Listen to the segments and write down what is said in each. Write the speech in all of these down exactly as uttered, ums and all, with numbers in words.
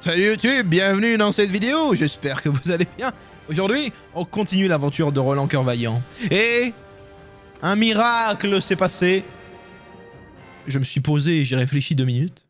Salut YouTube, bienvenue dans cette vidéo, j'espère que vous allez bien. Aujourd'hui, on continue l'aventure de Roland Cœur Vaillant. Et un miracle s'est passé. Je me suis posé et j'ai réfléchi deux minutes.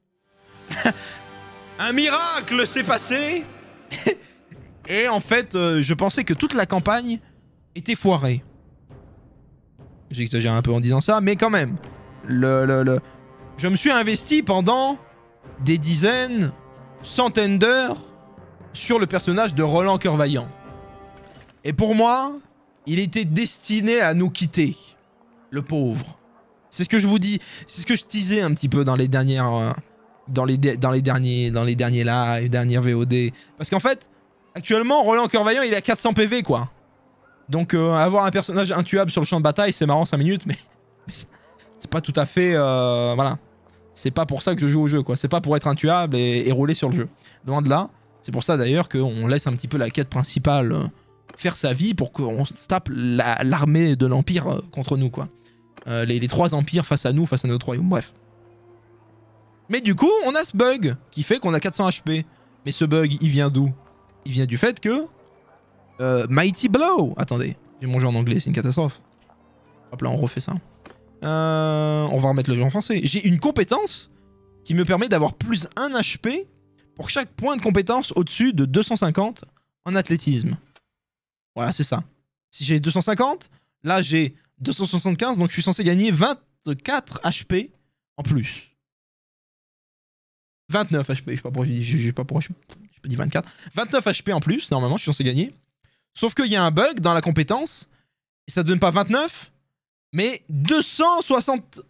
Un miracle s'est passé. Et en fait, euh, je pensais que toute la campagne était foirée. J'exagère un peu en disant ça, mais quand même. Le, le, le... Je me suis investi pendant des dizaines... centaines d'heures sur le personnage de Roland Cœur Vaillant. Et pour moi, il était destiné à nous quitter. Le pauvre. C'est ce que je vous dis, c'est ce que je teasais un petit peu dans les dernières... Euh, dans, les dans, les derniers, dans les derniers lives, dernières V O D. Parce qu'en fait, actuellement, Roland Cœur Vaillant, il est à quatre cents P V, quoi. Donc euh, avoir un personnage intuable sur le champ de bataille, c'est marrant cinq minutes, mais... mais c'est pas tout à fait... Euh, voilà. C'est pas pour ça que je joue au jeu, quoi. C'est pas pour être intuable et, et rouler sur le jeu. Loin de là. C'est pour ça d'ailleurs qu'on laisse un petit peu la quête principale euh, faire sa vie pour qu'on se tape l'armée la, de l'Empire euh, contre nous, quoi. Euh, les, les trois empires face à nous, face à notre royaume, bref. Mais du coup, on a ce bug qui fait qu'on a quatre cents H P. Mais ce bug, il vient d'où? Il vient du fait que... Euh, Mighty Blow. Attendez, j'ai mon jeu en anglais, c'est une catastrophe. Hop là, on refait ça. Euh, on va remettre le jeu en français. J'ai une compétence qui me permet d'avoir plus un H P pour chaque point de compétence au-dessus de deux cent cinquante en athlétisme. Voilà, c'est ça. Si j'ai deux cent cinquante, là j'ai deux cent soixante-quinze, donc je suis censé gagner vingt-quatre H P en plus. vingt-neuf H P, je sais pas pourquoi j'ai pas pourquoi j'ai dit vingt-quatre. vingt-neuf H P en plus, normalement je suis censé gagner. Sauf qu'il y a un bug dans la compétence, et ça donne pas vingt-neuf, mais deux cent soixante-dix-huit.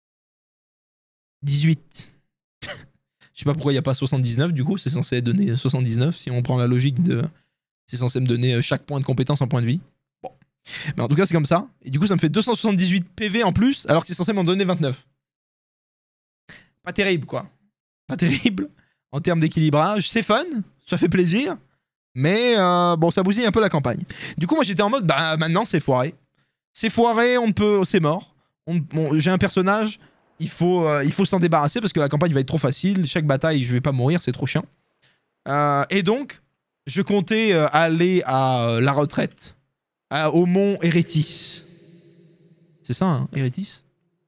Je sais pas pourquoi il n'y a pas soixante-dix-neuf, du coup, c'est censé donner soixante-dix-neuf, si on prend la logique de... C'est censé me donner chaque point de compétence en point de vie. Bon. Mais en tout cas, c'est comme ça. Et du coup, ça me fait deux cent soixante-dix-huit P V en plus, alors que c'est censé m'en donner vingt-neuf. Pas terrible, quoi. Pas terrible. En termes d'équilibrage, c'est fun, ça fait plaisir, mais euh, bon, ça bousille un peu la campagne. Du coup, moi, j'étais en mode, bah maintenant, c'est foiré. C'est foiré, on ne peut, c'est mort. On, on, j'ai un personnage, il faut, euh, il faut s'en débarrasser parce que la campagne va être trop facile. Chaque bataille, je vais pas mourir, c'est trop chiant. Euh, et donc, je comptais euh, aller à euh, la retraite, à, au mont Eretis. C'est ça, hein, Eretis.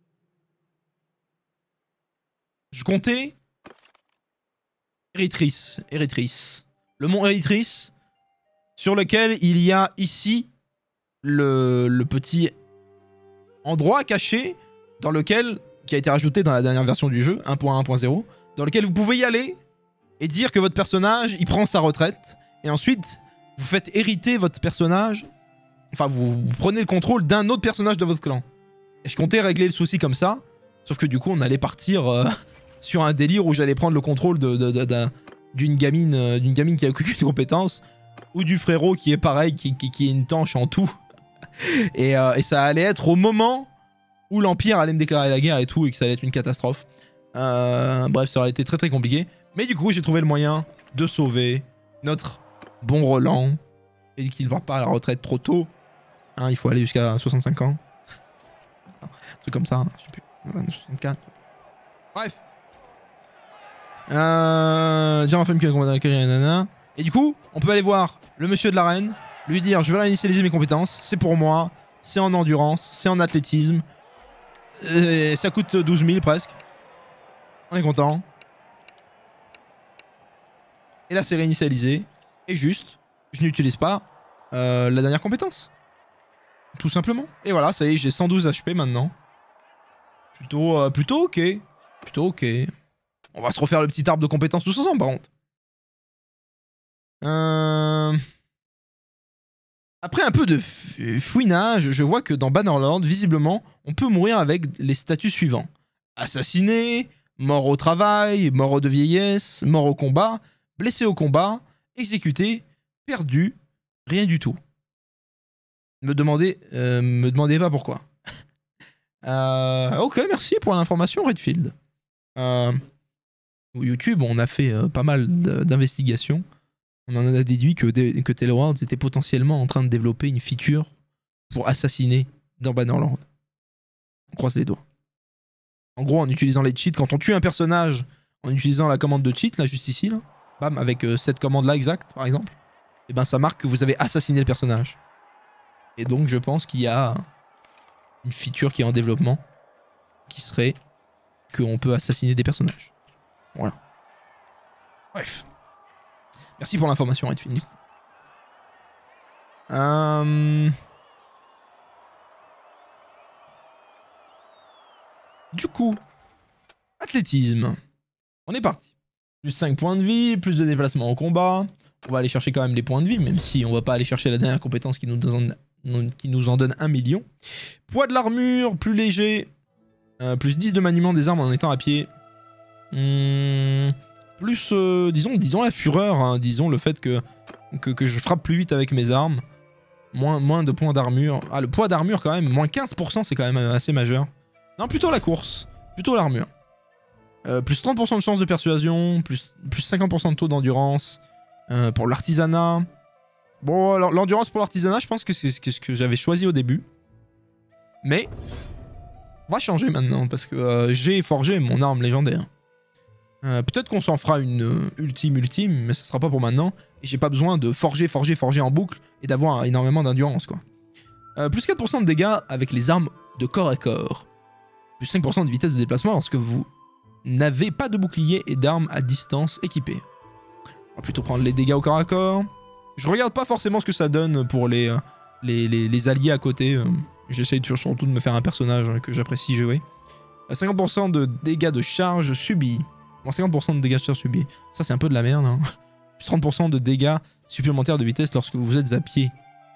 Je comptais Eretris, Eretris. Le mont Eretris, sur lequel il y a ici Le, le petit endroit caché dans lequel, qui a été rajouté dans la dernière version du jeu, un point un point zéro, dans lequel vous pouvez y aller et dire que votre personnage, il prend sa retraite, et ensuite, vous faites hériter votre personnage, enfin, vous, vous prenez le contrôle d'un autre personnage de votre clan. Et je comptais régler le souci comme ça, sauf que du coup, on allait partir euh, sur un délire où j'allais prendre le contrôle de, de, de, de, d'une gamine, euh, d'une gamine qui a aucune compétence, ou du frérot qui est pareil, qui, qui, qui est une tanche en tout. Et, euh, et ça allait être au moment où l'Empire allait me déclarer la guerre et tout, et que ça allait être une catastrophe. Euh, bref, ça aurait été très très compliqué. Mais du coup, j'ai trouvé le moyen de sauver notre bon Roland, et qu'il ne va pas à la retraite trop tôt. Hein, il faut aller jusqu'à soixante-cinq ans. C'est comme ça, hein, je sais plus. soixante-quatre. Bref. Euh, j'ai enfin mis que Et du coup, on peut aller voir le monsieur de l'arène, lui dire je vais réinitialiser mes compétences, c'est pour moi, c'est en endurance, c'est en athlétisme, et ça coûte douze mille presque. On est content. Et là c'est réinitialisé, et juste, je n'utilise pas euh, la dernière compétence. Tout simplement. Et voilà, ça y est, j'ai cent douze H P maintenant. Plutôt, euh, plutôt ok. Plutôt ok. On va se refaire le petit arbre de compétences tous ensemble par contre. Euh... Après un peu de fouinage, je vois que dans Bannerlord, visiblement, on peut mourir avec les statuts suivants. Assassiné, mort au travail, mort de vieillesse, mort au combat, blessé au combat, exécuté, perdu, rien du tout. Me demandez, euh, me demandez pas pourquoi. euh, ok, merci pour l'information, Redfield. Euh, YouTube, on a fait euh, pas mal d'investigations. On en a déduit que, que Tailwords était potentiellement en train de développer une feature pour assassiner dans Bannerlord. On croise les doigts. En gros, en utilisant les cheats, quand on tue un personnage en utilisant la commande de cheat, là, juste ici, là, bam, avec euh, cette commande-là exacte, par exemple, et ben ça marque que vous avez assassiné le personnage. Et donc je pense qu'il y a une feature qui est en développement, qui serait qu'on peut assassiner des personnages. Voilà. Bref. Merci pour l'information, Redfin. Euh... Du coup, athlétisme. On est parti. Plus cinq points de vie, plus de déplacement au combat. On va aller chercher quand même les points de vie, même si on va pas aller chercher la dernière compétence qui nous, donne, qui nous en donne un million. Poids de l'armure, plus léger. Euh, plus dix de maniement des armes en étant à pied. Hum, plus, euh, disons, disons la fureur, hein, disons le fait que, que, que je frappe plus vite avec mes armes. Moins, moins de points d'armure. Ah, le poids d'armure quand même, moins quinze pour cent, c'est quand même assez majeur. Non, plutôt la course, plutôt l'armure. Euh, plus trente pour cent de chance de persuasion, plus, plus cinquante pour cent de taux d'endurance. Euh, pour l'artisanat. Bon, l'endurance pour l'artisanat, je pense que c'est ce que, que j'avais choisi au début. Mais, on va changer maintenant, parce que euh, j'ai forgé mon arme légendaire. Euh, Peut-être qu'on s'en fera une euh, ultime ultime, mais ce sera pas pour maintenant. Et j'ai pas besoin de forger, forger, forger en boucle et d'avoir énormément d'endurance, quoi. Euh, plus quatre pour cent de dégâts avec les armes de corps à corps. Plus cinq pour cent de vitesse de déplacement lorsque vous n'avez pas de bouclier et d'armes à distance équipées. On va plutôt prendre les dégâts au corps à corps. Je regarde pas forcément ce que ça donne pour les, euh, les, les, les alliés à côté. Euh, J'essaye surtout de me faire un personnage que j'apprécie jouer. cinquante pour cent de dégâts de charge subis. Bon, cinquante pour cent de dégâts de charge subis. Ça, c'est un peu de la merde. Hein. Plus trente pour cent de dégâts supplémentaires de vitesse lorsque vous êtes à pied.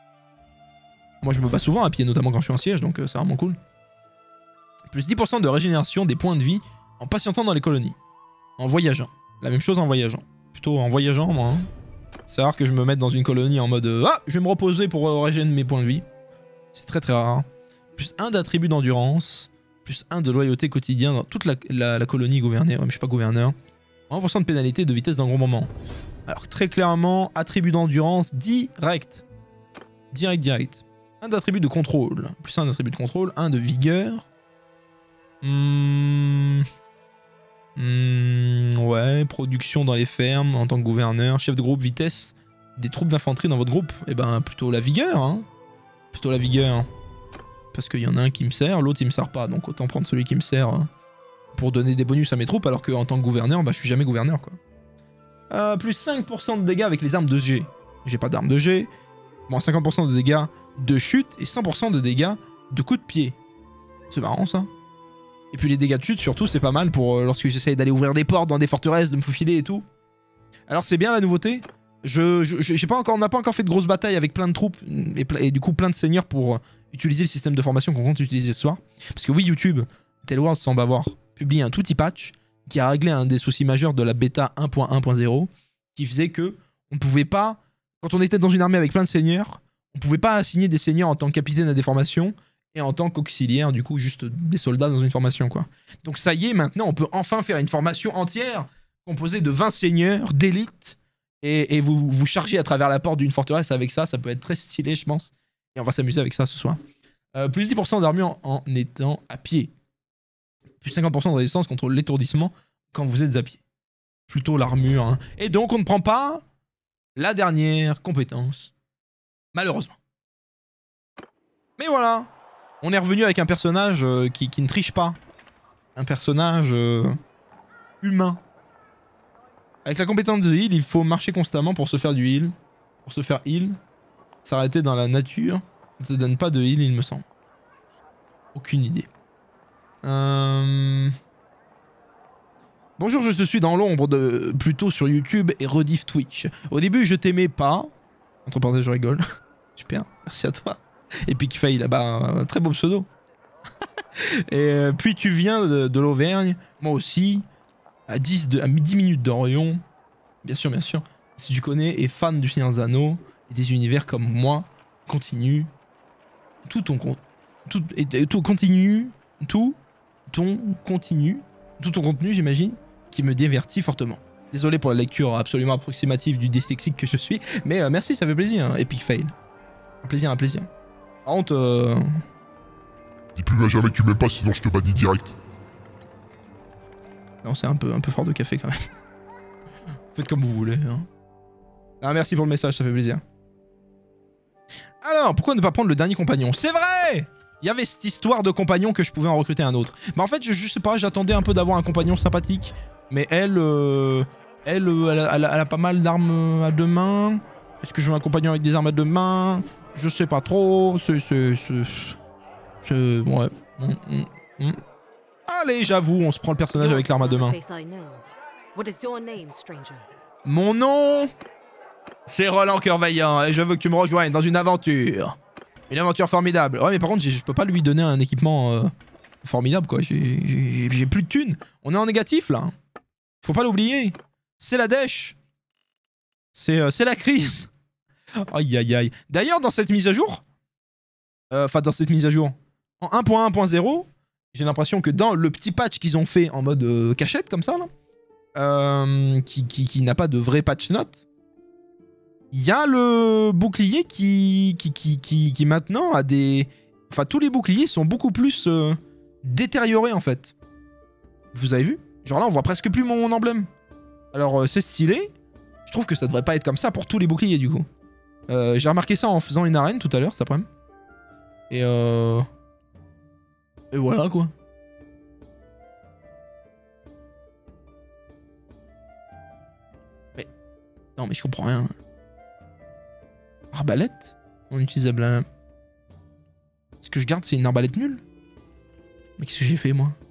Moi, je me bats souvent à pied, notamment quand je suis en siège, donc euh, c'est vraiment cool. Plus dix pour cent de régénération des points de vie en patientant dans les colonies. En voyageant. La même chose en voyageant. Plutôt en voyageant, moi. Hein. C'est rare que je me mette dans une colonie en mode euh, ah, je vais me reposer pour euh, régénérer mes points de vie. C'est très très rare. Plus un d'attribut d'endurance. Plus un de loyauté quotidien dans toute la, la, la colonie gouvernée. Ouais, mais je suis pas gouverneur. vingt pour cent de pénalité de vitesse d'un gros moment. Alors très clairement, attribut d'endurance direct. Direct, direct. Un d'attribut de contrôle. Plus un d'attribut de contrôle. Un de vigueur. Hmm... Hmm, ouais, production dans les fermes en tant que gouverneur, chef de groupe, vitesse des troupes d'infanterie dans votre groupe. Et eh ben plutôt la vigueur, hein. Plutôt la vigueur. Parce qu'il y en a un qui me sert, l'autre il me sert pas, donc autant prendre celui qui me sert hein, pour donner des bonus à mes troupes, alors qu'en tant que gouverneur, bah je suis jamais gouverneur quoi. Euh, plus cinq pour cent de dégâts avec les armes de G. J'ai pas d'armes de G. Bon, cinquante pour cent de dégâts de chute et cent pour cent de dégâts de coups de pied. C'est marrant ça. Et puis les dégâts de chute surtout c'est pas mal pour euh, lorsque j'essaye d'aller ouvrir des portes dans des forteresses, de me faufiler et tout. Alors c'est bien la nouveauté. Je, je, j'ai pas encore, on n'a pas encore fait de grosses batailles avec plein de troupes et, et du coup plein de seigneurs pour euh, utiliser le système de formation qu'on compte utiliser ce soir. Parce que oui, YouTube, Tellworld semble avoir publié un tout petit patch qui a réglé un des soucis majeurs de la bêta un point un point zéro qui faisait que on ne pouvait pas, quand on était dans une armée avec plein de seigneurs, on pouvait pas assigner des seigneurs en tant que capitaine à des formations et en tant qu'auxiliaire, du coup, juste des soldats dans une formation, quoi. Donc ça y est, maintenant, on peut enfin faire une formation entière composée de vingt seigneurs d'élite et, et vous vous chargez à travers la porte d'une forteresse avec ça, ça peut être très stylé, je pense. Et on va s'amuser avec ça ce soir. Euh, plus dix pour cent d'armure en étant à pied. Plus cinquante pour cent de résistance contre l'étourdissement quand vous êtes à pied. Plutôt l'armure, hein. Et donc, on ne prend pas la dernière compétence, malheureusement. Mais voilà, on est revenu avec un personnage euh, qui, qui ne triche pas. Un personnage euh, humain. Avec la compétence de heal, il faut marcher constamment pour se faire du heal. Pour se faire heal. S'arrêter dans la nature ne te donne pas de heal, il me semble. Aucune idée. Euh... Bonjour, je te suis dans l'ombre de plutôt sur YouTube et rediff Twitch. Au début, je t'aimais pas. Entre parenthèses, je rigole. Super, merci à toi. Epic Fail là-bas, un très beau pseudo. Et euh, puis tu viens de, de l'Auvergne, moi aussi, à dix, de, à dix minutes d'Orion. Bien sûr, bien sûr. Si tu connais et fan du Seigneur des Anneaux et des univers comme moi, continue tout ton compte. Tout, et, et, tout continue, tout ton continu, tout ton contenu, j'imagine, qui me divertit fortement. Désolé pour la lecture absolument approximative du dyslexique que je suis, mais euh, merci, ça fait plaisir, hein, Epic Fail. Un plaisir, un plaisir. Par contre, euh... dis plus à jamais que tu m'aimes pas, sinon je te bannis direct. Non, c'est un peu, un peu fort de café quand même. Faites comme vous voulez. Hein. Ah, merci pour le message, ça fait plaisir. Alors, pourquoi ne pas prendre le dernier compagnon? C'est vrai! Il y avait cette histoire de compagnon que je pouvais en recruter un autre. Mais en fait, je, je sais pas, j'attendais un peu d'avoir un compagnon sympathique. Mais elle, euh, elle, euh, elle, a, elle, a, elle a pas mal d'armes à deux mains. Est-ce que je veux un compagnon avec des armes à deux mains? Je sais pas trop. C'est... c'est... c'est... ouais. Mm, mm, mm. Allez, j'avoue, on se prend le personnage avec l'arme à deux mains. Mon nom, c'est Roland Cœur Vaillant et je veux que tu me rejoignes dans une aventure. Une aventure formidable. Ouais, mais par contre, je peux pas lui donner un équipement euh, formidable, quoi. J'ai plus de thunes. On est en négatif, là. Faut pas l'oublier. C'est la dèche. C'est euh, la crise. Aïe, aïe, aïe. D'ailleurs, dans cette mise à jour, enfin, euh, dans cette mise à jour, en un point un point zéro, j'ai l'impression que dans le petit patch qu'ils ont fait en mode euh, cachette, comme ça, là, euh, qui, qui, qui n'a pas de vrai patch note, il y a le bouclier qui, qui, qui, qui, qui maintenant a des... Enfin, tous les boucliers sont beaucoup plus euh, détériorés, en fait. Vous avez vu? Genre là, on voit presque plus mon emblème. Alors, euh, c'est stylé. Je trouve que ça devrait pas être comme ça pour tous les boucliers, du coup. Euh, j'ai remarqué ça en faisant une arène tout à l'heure, cet après-midi. Et euh... Et voilà, quoi. Mais... Non, mais je comprends rien. Arbalète? Non utilisable. Hein. Ce que je garde, c'est une arbalète nulle? Mais qu'est-ce que j'ai fait, moi?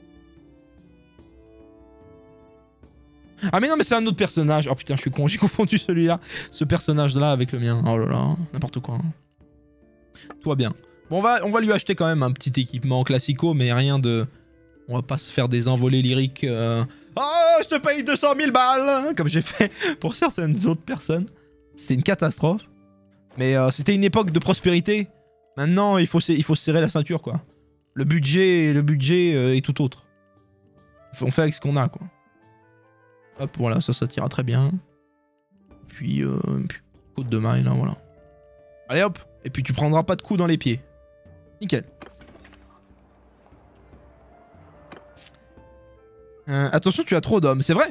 Ah mais non, mais c'est un autre personnage. Oh putain, je suis con, j'ai confondu celui-là. Ce personnage-là avec le mien. Oh là là, n'importe quoi. Hein. Tout va bien. Bon, on va, on va lui acheter quand même un petit équipement classico, mais rien de... On va pas se faire des envolées lyriques. Euh... Oh, je te paye deux cent mille balles hein, comme j'ai fait pour certaines autres personnes. C'était une catastrophe. Mais euh, c'était une époque de prospérité. Maintenant, il faut, il faut se serrer la ceinture, quoi. Le budget, le budget euh, est tout autre. On fait avec ce qu'on a, quoi. Hop, voilà, ça, ça tira très bien. Puis, euh, puis côte de maille, là, voilà. Allez, hop. Et puis, tu prendras pas de coups dans les pieds. Nickel. Euh, attention, tu as trop d'hommes, c'est vrai.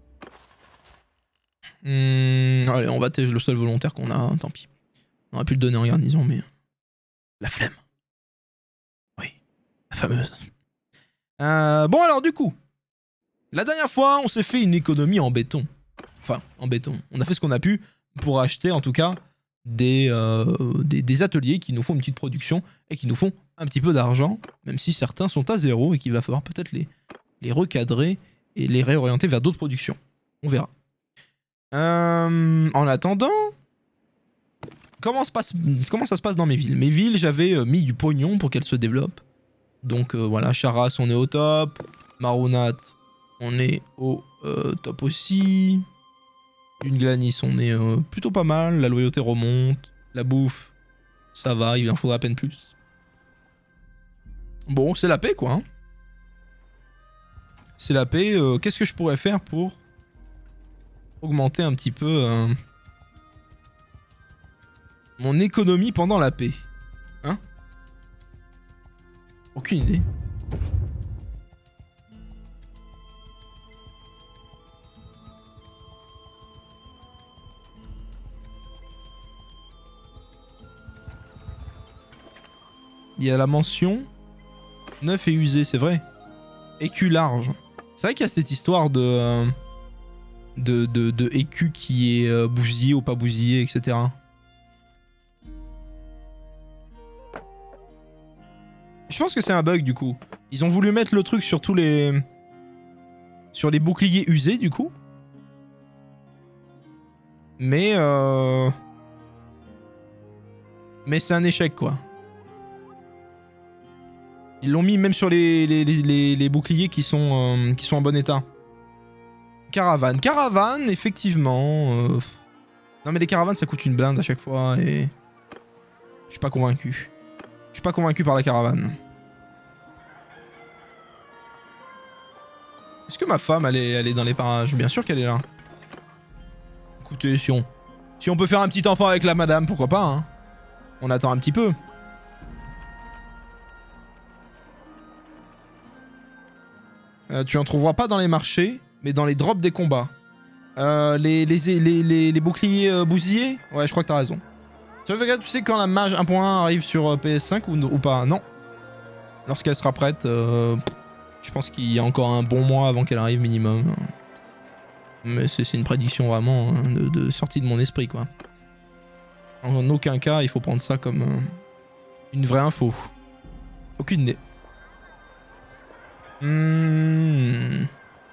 Hum, allez, on va tège le seul volontaire qu'on a, hein, tant pis. On aurait pu le donner en garnison, mais... La flemme. Oui, la fameuse. Euh, bon alors, du coup... La dernière fois, on s'est fait une économie en béton. Enfin, en béton. On a fait ce qu'on a pu pour acheter, en tout cas, des, euh, des, des ateliers qui nous font une petite production et qui nous font un petit peu d'argent, même si certains sont à zéro et qu'il va falloir peut-être les, les recadrer et les réorienter vers d'autres productions. On verra. Euh, en attendant, comment, se passe, comment ça se passe dans mes villes? Mes villes, j'avais euh, mis du pognon pour qu'elles se développent. Donc euh, voilà, Charas, on est au top. Marunat, on est au euh, top aussi. Une Glanis, on est euh, plutôt pas mal. La loyauté remonte. La bouffe, ça va, il en faudra à peine plus. Bon, c'est la paix, quoi. Hein. C'est la paix. Euh, Qu'est-ce que je pourrais faire pour augmenter un petit peu euh, mon économie pendant la paix? Hein? Aucune idée. Il y a la mention neuf et usé, c'est vrai. Écu large. C'est vrai qu'il y a cette histoire de, euh, de, de, de écu qui est euh, bousillé ou pas bousillé, et cetera. Je pense que c'est un bug du coup. Ils ont voulu mettre le truc sur tous les... sur les boucliers usés du coup. Mais euh... Mais c'est un échec quoi. Ils l'ont mis même sur les, les, les, les, les boucliers qui sont, euh, qui sont en bon état. Caravane. Caravane, effectivement. Euh... Non mais les caravanes ça coûte une blinde à chaque fois et... Je suis pas convaincu. Je suis pas convaincu par la caravane. Est-ce que ma femme elle est, elle est dans les parages? Bien sûr qu'elle est là. Écoutez, si on... Si on peut faire un petit enfant avec la madame, pourquoi pas hein. On attend un petit peu. Euh, tu en trouveras pas dans les marchés, mais dans les drops des combats. Euh, les, les, les, les, les boucliers euh, bousillés? Ouais, je crois que t'as raison. Tu sais, tu sais quand la mage un point un arrive sur euh, P S cinq ou, ou pas? Non. Lorsqu'elle sera prête, euh, je pense qu'il y a encore un bon mois avant qu'elle arrive minimum. Mais c'est une prédiction vraiment hein, de, de sortie de mon esprit, quoi. En aucun cas, il faut prendre ça comme euh, une vraie info. Aucune idée. Hmm.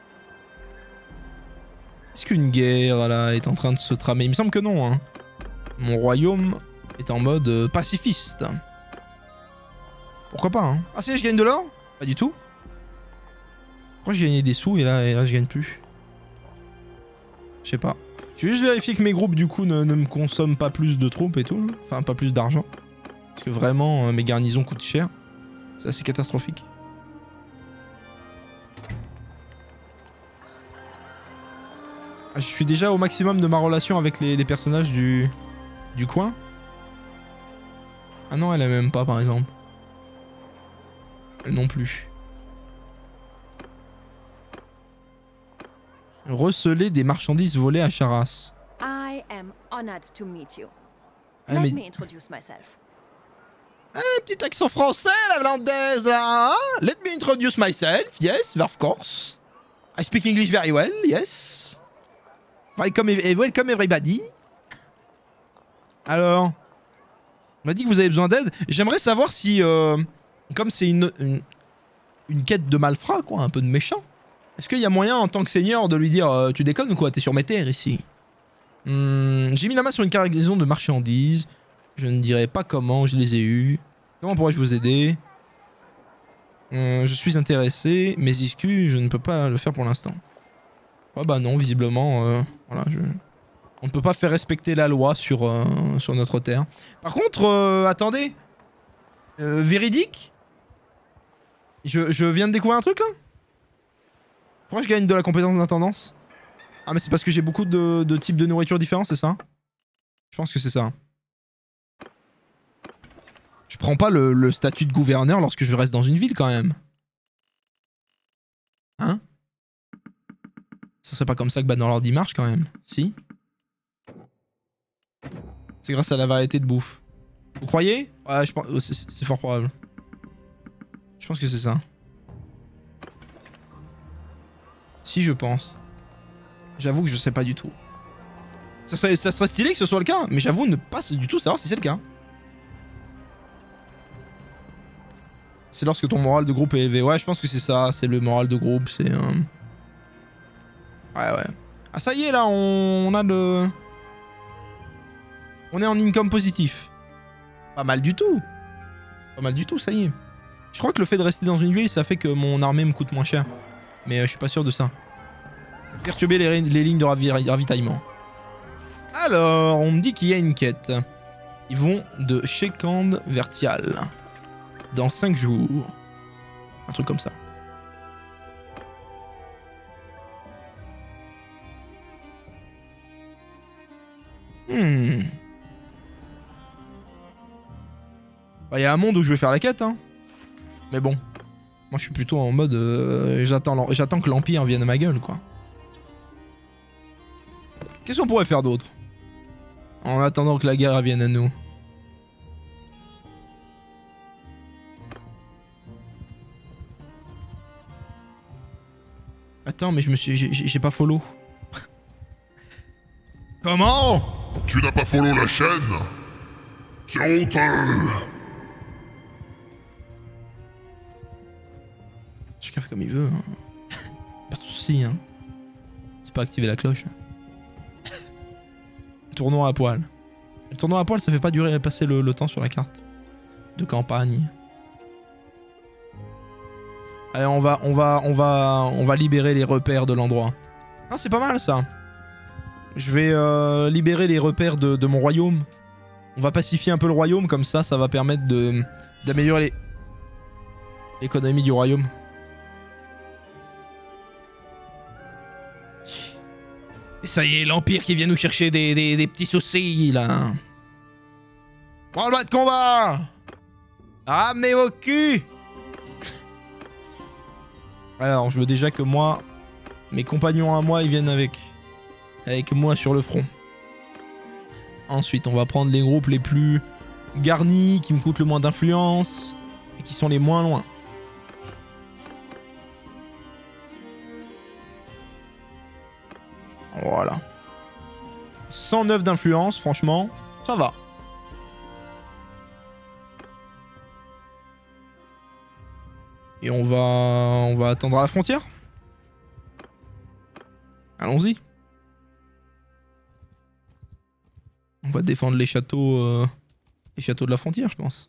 Est-ce qu'une guerre là est en train de se tramer? Il me semble que non. Hein. Mon royaume est en mode euh, pacifiste. Pourquoi pas hein? Ah si, je gagne de l'or? Pas du tout. Pourquoi j'ai gagné des sous et là, et là je gagne plus? Je sais pas. Je vais juste vérifier que mes groupes du coup ne, ne me consomment pas plus de troupes et tout. Enfin pas plus d'argent. Parce que vraiment euh, mes garnisons coûtent cher. C'est assez catastrophique. Ah, je suis déjà au maximum de ma relation avec les, les personnages du, du coin. Ah non, elle a même pas par exemple. Elle non plus. Receler des marchandises volées à Charas. I am honored to meet you. Ah, Let mais... me introduce myself. Ah, petit accent français, la Hollandaise, là. Let me introduce myself. Yes, of course. I speak English very well, yes. Welcome, welcome everybody. Alors, on m'a dit que vous avez besoin d'aide. J'aimerais savoir si, euh, comme c'est une, une, une quête de malfrat, quoi, un peu de méchant, est-ce qu'il y a moyen en tant que seigneur de lui dire euh, tu déconnes ou quoi, t'es sur mes terres ici. Hmm, j'ai mis la main sur une cargaison de marchandises. Je ne dirai pas comment je les ai eues. Comment pourrais-je vous aider? euh, Je suis intéressé. Mes excuses, je ne peux pas le faire pour l'instant. Ah bah non, visiblement, euh, voilà, je... on ne peut pas faire respecter la loi sur, euh, sur notre terre. Par contre, euh, attendez. Euh, véridique je, je viens de découvrir un truc là? Pourquoi je gagne de la compétence d'intendance? Ah mais c'est parce que j'ai beaucoup de, de types de nourriture différents, c'est ça? Je pense que c'est ça. Je prends pas le, le statut de gouverneur lorsque je reste dans une ville quand même. Hein? Ça serait pas comme ça que Bannerlord y marche quand même. Si? C'est grâce à la variété de bouffe. Vous croyez? Ouais, je pense. C'est fort probable. Je pense que c'est ça. Si, je pense. J'avoue que je sais pas du tout. Ça serait, ça serait stylé que ce soit le cas, mais j'avoue ne pas du tout savoir si c'est le cas. C'est lorsque ton moral de groupe est élevé. Ouais, je pense que c'est ça. C'est le moral de groupe. C'est. Euh... Ouais, ouais. Ah, ça y est, là, on, on a le. On est en income positif. Pas mal du tout. Pas mal du tout, ça y est. Je crois que le fait de rester dans une ville, ça fait que mon armée me coûte moins cher. Mais euh, je suis pas sûr de ça. Perturber les, les lignes de ravi ravitaillement. Alors, on me dit qu'il y a une quête. Ils vont de Shekand vers Tial. Dans cinq jours. Un truc comme ça. Hmm. Bah, y a un monde où je vais faire la quête, hein. Mais bon. Moi, je suis plutôt en mode... Euh, J'attends que l'Empire vienne à ma gueule, quoi. Qu'est-ce qu'on pourrait faire d'autre? En attendant que la guerre vienne à nous. Attends, mais je me suis... J'ai pas follow. Comment? Tu n'as pas follow la chaîne? C'est honteux! Chacun fait comme il veut. Hein. Pas de soucis, hein. C'est pas activer la cloche. Tournoi à poil. Le tournoi à poil, ça fait pas durer passer le, le temps sur la carte de campagne. Allez, on va, on va, on va, on va libérer les repères de l'endroit. Ah, c'est pas mal ça. Je vais euh, libérer les repères de, de mon royaume. On va pacifier un peu le royaume, comme ça, ça va permettre de d'améliorer l'économie du royaume. Et ça y est, l'Empire qui vient nous chercher des, des, des petits soucis, là. Prends le bas de combat! Ramenez vos culs! Alors, je veux déjà que moi, mes compagnons à moi, ils viennent avec. avec moi sur le front. Ensuite, on va prendre les groupes les plus garnis, qui me coûtent le moins d'influence et qui sont les moins loin. Voilà. cent neuf d'influence, franchement, ça va. Et on va, on va attendre à la frontière. Allons-y. On va défendre les châteaux, euh, les châteaux de la frontière, je pense.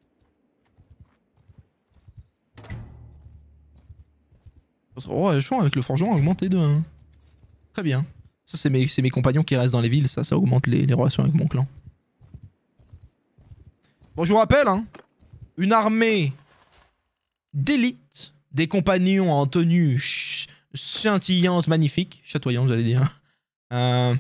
Oh, je sens avec le forgeron augmenté de un. Très bien. Ça, c'est mes, c'est mes compagnons qui restent dans les villes. Ça, ça augmente les, les relations avec mon clan. Bon, je vous rappelle, hein, une armée d'élite, des compagnons en tenue scintillante, magnifique, chatoyante, j'allais dire. Euh,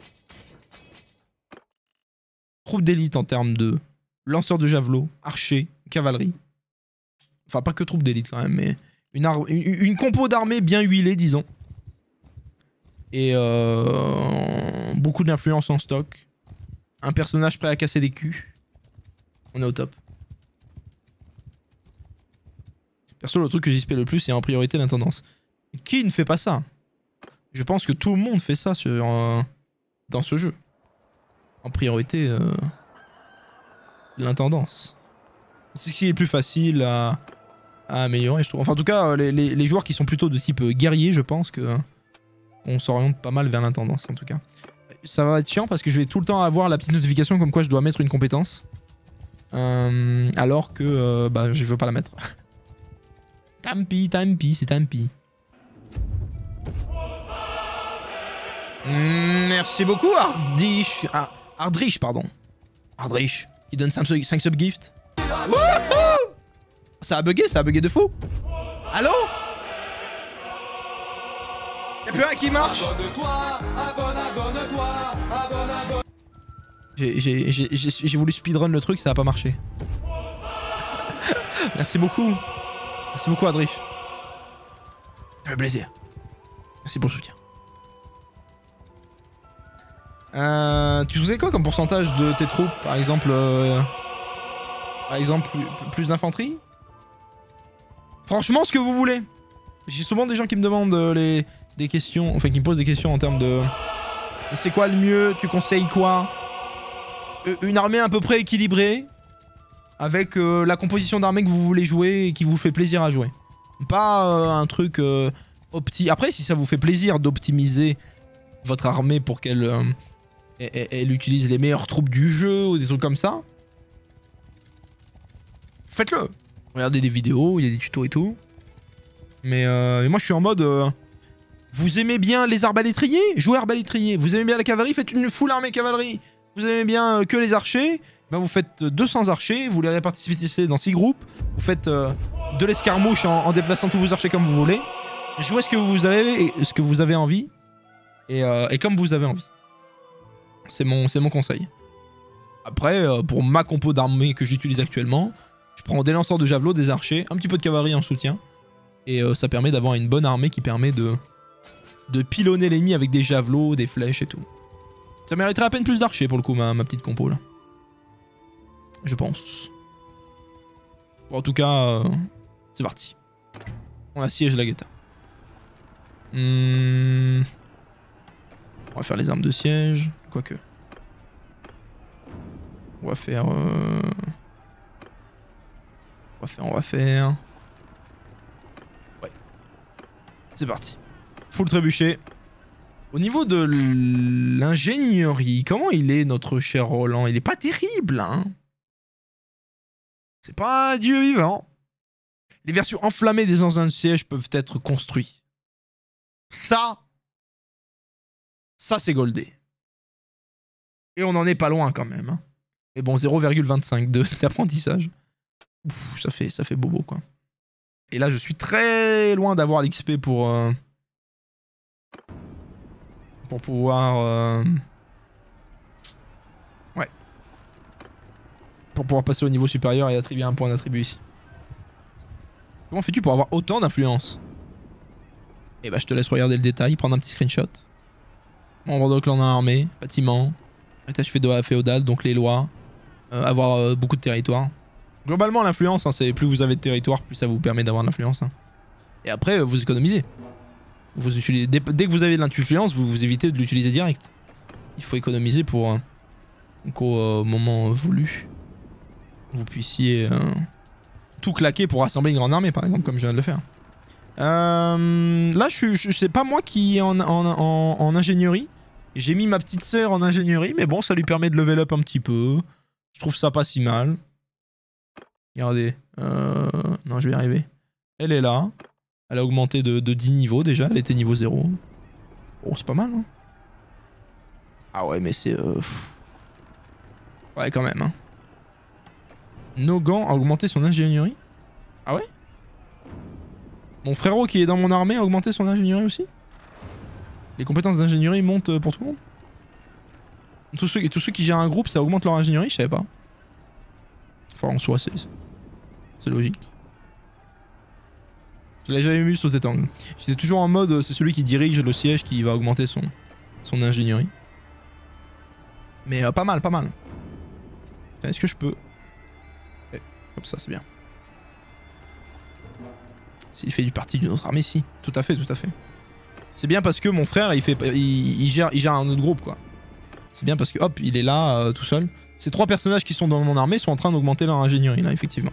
troupe d'élite en termes de lanceurs de javelot, archers, cavalerie. Enfin, pas que troupe d'élite quand même, mais une, une, une compo d'armée bien huilée, disons. Et euh, beaucoup d'influence en stock. Un personnage prêt à casser des culs. On est au top. Perso, le truc que j'espère le plus, c'est en priorité l'intendance. Qui ne fait pas ça? Je pense que tout le monde fait ça sur, euh, dans ce jeu. En priorité, euh, l'intendance. C'est ce qui est le plus facile à, à améliorer, je trouve. Enfin, en tout cas, les, les, les joueurs qui sont plutôt de type guerrier, je pense que on s'oriente pas mal vers l'intendance, en tout cas. Ça va être chiant parce que je vais tout le temps avoir la petite notification comme quoi je dois mettre une compétence. Euh, alors que euh, bah, je veux pas la mettre. Tant pis, tant pis, c'est tant pis. Mmh, merci beaucoup, Ardish. Ah, Ardrish, pardon. Ardrish, qui donne cinq subgifts. Ça a bugué, ça a bugué de fou. Allô? Y'a plus un qui marche? J'ai voulu speedrun le truc, ça a pas marché. Merci beaucoup. Merci beaucoup, Adrich. Ça fait plaisir. Merci pour le soutien. Euh, tu faisais quoi comme pourcentage de tes troupes? Par exemple, euh, par exemple, plus, plus d'infanterie? Franchement, ce que vous voulez. J'ai souvent des gens qui me demandent euh, les, des questions, enfin qui me posent des questions en termes de... C'est quoi le mieux? Tu conseilles quoi? Une armée à peu près équilibrée, avec euh, la composition d'armée que vous voulez jouer et qui vous fait plaisir à jouer. Pas euh, un truc euh, opti... Après, si ça vous fait plaisir d'optimiser votre armée pour qu'elle euh, elle, elle utilise les meilleures troupes du jeu ou des trucs comme ça, faites-le. Regardez des vidéos, il y a des tutos et tout. Mais, euh, mais moi je suis en mode... Euh, vous aimez bien les arbalétriers? Jouez arbalétrier. Vous aimez bien la cavalerie? Faites une full armée cavalerie. Vous aimez bien euh, que les archers? Ben vous faites deux cents archers, vous les répartissez dans six groupes. Vous faites euh, de l'escarmouche en, en déplaçant tous vos archers comme vous voulez. Jouez ce que vous avez, et, ce que vous avez envie. Et, euh, et comme vous avez envie. C'est mon, c'est mon conseil. Après, euh, pour ma compo d'armée que j'utilise actuellement, je prends des lanceurs de javelot, des archers, un petit peu de cavalerie en soutien. Et euh, ça permet d'avoir une bonne armée qui permet de, de pilonner l'ennemi avec des javelots, des flèches et tout. Ça mériterait à peine plus d'archers pour le coup, ma, ma petite compo là. Je pense. Bon, en tout cas, euh, c'est parti. On assiège la guetta. Hmm. On va faire les armes de siège. Quoique. On va faire... Euh... On va faire... On va faire... Ouais. C'est parti. Full trébuchet. Au niveau de l'ingénierie, comment il est notre cher Roland? Il est pas terrible, hein? C'est pas un dieu vivant. Les versions enflammées des engins de siège peuvent être construits. Ça... Ça, c'est goldé. Et on en est pas loin quand même. Hein. Mais bon, zéro virgule vingt-cinq d'apprentissage. Ça fait, ça fait bobo, quoi. Et là, je suis très loin d'avoir l'X P pour... Euh, pour pouvoir... Euh, ouais. Pour pouvoir passer au niveau supérieur et attribuer un point d'attribut ici. Comment fais-tu pour avoir autant d'influence? Eh bah, je te laisse regarder le détail, prendre un petit screenshot. Membre de clan d'un armée, bâtiment, héritage féodal, donc les lois, euh, avoir euh, beaucoup de territoire. Globalement, l'influence, hein, c'est plus vous avez de territoire, plus ça vous permet d'avoir de l'influence. Hein. Et après, vous économisez. Vous utilisez, dès, dès que vous avez de l'influence, vous, vous évitez de l'utiliser direct. Il faut économiser pour euh, qu'au euh, moment voulu, vous puissiez euh, tout claquer pour rassembler une grande armée, par exemple, comme je viens de le faire. Euh, là, je, je, je sais pas moi qui est en, en, en, en ingénierie. J'ai mis ma petite sœur en ingénierie, mais bon, ça lui permet de level up un petit peu. Je trouve ça pas si mal. Regardez. Euh... Non, je vais y arriver. Elle est là. Elle a augmenté de, de dix niveaux déjà. Elle était niveau zéro. Oh, c'est pas mal, hein. Ah ouais, mais c'est... Euh... Ouais, quand même, hein. Nogan a augmenté son ingénierie. Ah ouais? Mon frérot qui est dans mon armée a augmenté son ingénierie aussi? Les compétences d'ingénierie montent pour tout le monde? Tous ceux, tous ceux qui gèrent un groupe, ça augmente leur ingénierie? Je savais pas. Enfin, en soi, c'est... C'est logique. Je l'avais jamais vu sous cet angle. J'étais toujours en mode, c'est celui qui dirige le siège qui va augmenter son, son ingénierie. Mais euh, pas mal, pas mal. Est-ce que je peux... Eh, comme ça, c'est bien. S'il fait du parti d'une autre armée, si. Tout à fait, tout à fait. C'est bien parce que mon frère, il, fait, il, il, gère, il gère un autre groupe, quoi. C'est bien parce que, hop, il est là, euh, tout seul. Ces trois personnages qui sont dans mon armée sont en train d'augmenter leur ingénierie, là, effectivement.